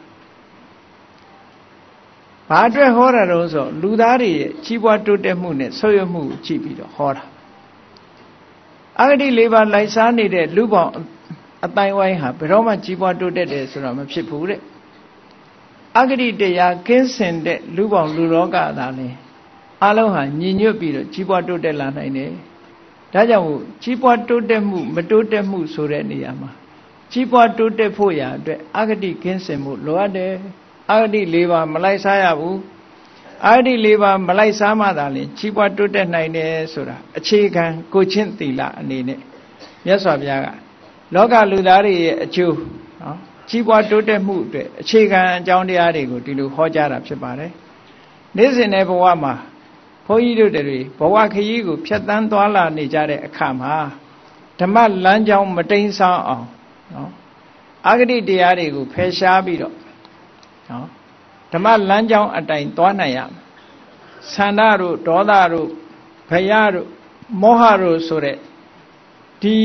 ဘာအတွက်ဟောတာတော့ဆိုလူသားတွေရဲ့ကြီးပွားတိုးတက်မှုနဲ့ဆုတ်ယုတ်မှုကိုကြည့်ပြီးတော့ဟောတာအဂတိလေးပါးလိုက်စားနေတဲ့လူပေါင်းအတိုင်းဝိုင်းဟာဘယ်တော့မှကြီးပွားတိုးတက်တယ်ဆိုတော့မဖြစ်ဘူးတဲ့အဂတိတရားကင်းစင်တဲ့လူပေါင်းလူလောကသာလဲအလုံးဟာညီညွတ်ပြီးတော့ကြီးပွားတိုးတက်လာနိုင်တယ်ဒါကြောင့်ကြီးပွားတိုးတက်မှုမတိုးတက်မှုဆိုတဲ့နေရာမှာကြီးပွားတိုးတက်ဖို့ရာအတွက်အဂတိကင်းစင်မှုလိုအပ်တယ်အဂတိလေးပါးမလိုက်စားရဘူးအဂတိလေးပါးမလိုက်စားမှသာလျှင်ကြီးပွားတိုးတက်နိုင်တယ်ဆိုတာအခြေခံကိုချင်းသီလအနေနဲ့မြတ်စွာဘုရားကလောကလူသားတွေရဲ့အကျိုးနော်ကြီးပွားတိုးတက်မှုအတွက်အခြေခံအကြောင်းတရားတွေကိုဒီလိုဟောကြားတာဖြစ်ပါတယ်နေ့စဉ်တဲ့ဘဝမှာဘုန်းကြီးတို့တွေဘဝခရီးကိုဖြတ်တန်းသွားလာနေကြတဲ့အခါမှာဓမ္မလမ်းကြောင်းမတိမ်ဆောင်းအောင်နော်အဂတိတရားတွေကိုဖယ်ရှားပြီးတော့နော်ဓမ္မလမ်းကြောင်းအတိုင်းသွားနိုင်ရမယ်ဆန္ဒတို့ဒေါသတို့ဘယတို့မောဟတို့ဆိုတဲ့ဒီ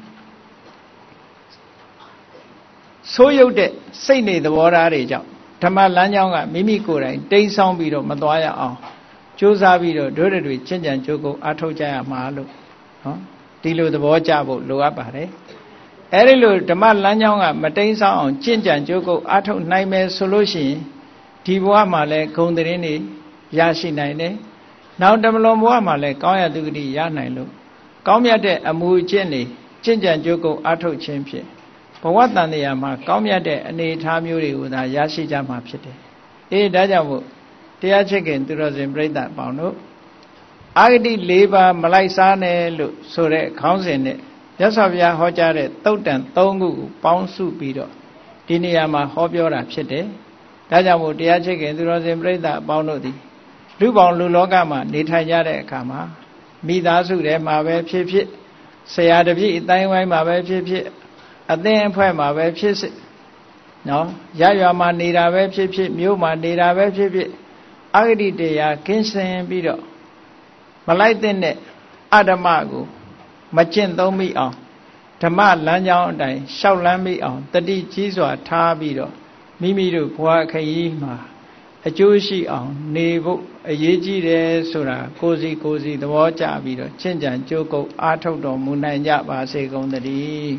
ဆိုးရုပ်တဲ့စိတ်နေသဘောထားတွေကြောင့်ဓမ္မလမ်းကြောင်းကမိမိကိုယ်တိုင်တိမ်ဆောင်းပြီးတော့မသွားရအောင်ကြိုးစားပြီးတော့တို့တွေချင့်ကြံကြိုးကုပ်အားထုတ်ကြရမှာလို့နော်ဒီလိုသဘောကျဖို့လိုအပ်ပါတယ်အဲဒီလိုဓမ္မလမ်းကြောင်းကမတိမ်ဆောင်းအောင်ချင့်ကြံကြိုးကုပ်အားထုတ်နိုင်မယ်ဆိုလို့ရှိရင်ဒီဘဝမှာလည်းဂုဏ်သတင်းတွေရရှိနိုင်တယ်နောက်တမလွန်ဘဝမှာလည်းကောင်းရသူဂတိရနိုင်လို့ကောင်းမြတ်တဲ့အမှုအကျင့်တွေချင့်ကြံကြိုးကုပ်အားထုတ်ခြင်းဖြင့်ဘဝတန်တရားမှာကောင်းမြတ်တဲ့အနေအထားမျိုးတွေကိုသာရရှိကြမှာဖြစ်တယ်အေးဒါကြောင့်မို့တရားချစ်ခင်သူတော်စင်ပြိဿပေါင်းတို့အာဂတိ၄ပါးမလိုက်စားနဲ့လို့ဆိုတဲ့ခေါင်းစဉ်နဲ့မြတ်စွာဘုရားဟောကြားတဲ့သုတ်တန်၃ခုကိုပေါင်းစုပြီးတော့ဒီနေရာမှာဟောပြောတာဖြစ်တယ်ဒါကြောင့်မို့တရားချစ်ခင်သူတော်စင်ပြိဿပေါင်းတို့သည်လူပေါင်းလူလောကမှာနေထိုင်ကြတဲ့အခါမှာမိသားစုထဲမှာပဲဖြစ်ဖြစ်ဆရာတပည့်အတိုင်းဝိုင်းမှာပဲဖြစ်ဖြစ်အသင်းအဖွဲ့မှာပဲဖြစ်စေနော်ရရွာမှာနေတာပဲဖြစ်ဖြစ်မြို့မှာနေတာပဲဖြစ်ဖြစ်အဂတိတရားကင်းစင်ပြီးတော့မလိုက်တဲ့အဓမ္မကိုမကျင့်သုံးမိအောင်ဓမ္မလမ်းကြောင်းအတိုင်းရှောက်လန်းမိအောင်တတိကြီးစွာထားပြီးတော့မိမိတို့ဘဝခရီးမှာအကျိုးရှိအောင်နေဖို့အရေးကြီးတယ်ဆိုတာကိုယ်စီကိုယ်စီသဘောကျပြီးတော့ချင့်ကြံကြိုးကုပ်အားထုတ်တော်မူနိုင်ကြပါစေကုန်သတည်း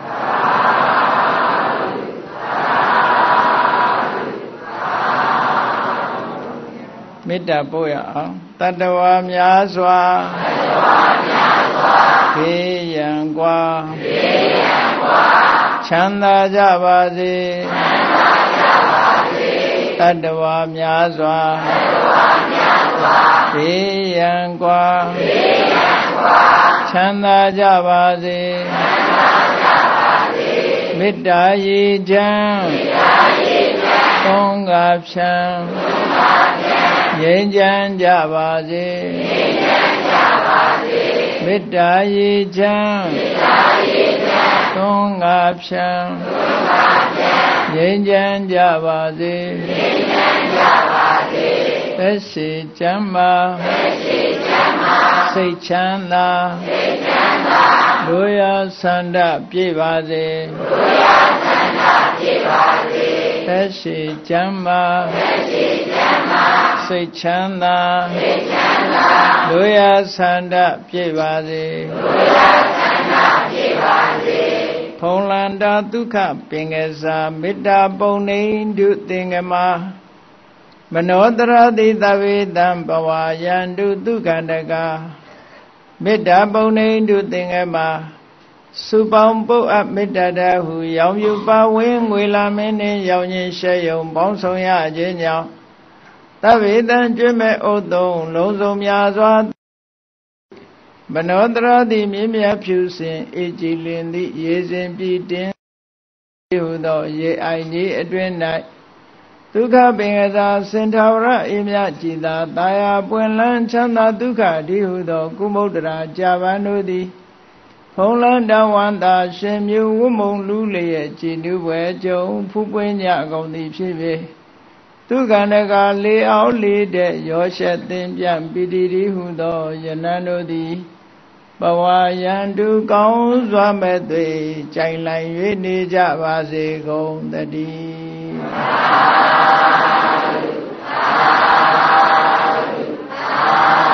မေတ္တာပို့ရအောင်တတ္တဝါများစွာဘေးရန်ကွာချမ်းသာကြပါစေတတ္တဝါများစွာဘေးရန်ကွာချမ်းသာကြပါစေမေတ္တာရေချမ်းသုံးငါဖြံငြိမ်းချမ်းကြပါစေမေတ္တာရေချမ်းသုံးငါဖြံငြိမ်းချမ်းကြပါစေသက်ရှိချမ်းသာစိတ်ချမ်းသာလူရဆန္ဒပြည့်ပါစေသက်ရှိချမ်းသာစိတ်ချမ်းသာလူရဆန္ဒပြည့်ပါစေဖုံလန္တာဒုက္ခပင်ကစားမေတ္တာပုံနေတုသင်္ကမမနောတရတိသဗ္ဗေတံဘဝယန္တုဒုက္ခန္တကမေတ္တာပုံနေတုသင်္ကမစုပေါင်းပုတ်အပ်မေတ္တာတဟုရောင်ယူပါဝင်းငွေလာမင်းနှင့်ရောင်ရင်ရှဲယုံပေါင်းဆောင်ရခြင်းကြောင့်သဗ္ဗေတံကျွတ်မဲ့ဥသုံးလုံးစုံများစွာမနောတရတိမြင့်မြတ်ဖြူစင်အေကြည်လင်သည့်ရေစဉ်ပြည်တင်ဟုသောရေအိုင်ကြီးအတွင်၌ဒုက္ခပင်ကစားစင်ထာဝရအေးမြကြည်သာတာယာပွင့်လန်းချမ်းသာဒုက္ခဒီဟုသောကုမုဒ္ဒရာကြာပန်တို့သည်ဖုံးလန်းတဝန္တာရှင်မြူဝမုံလူလျက်ကြည်နူးပွဲကြုံဖူးပွင့်ကြကုန်သည်ဖြစ်ဖြစ်ဒုက္ခန္တကလေးအောင်လေးတဲ့ရောရှက်သင်ပြန့်ပိတိတိဟုသောယနံတို့သည်ဘဝယန္တုကောင်းစွာမဲ့သွေကြိုင်လိုက်၍နေကြပါစေကုန်သတည်း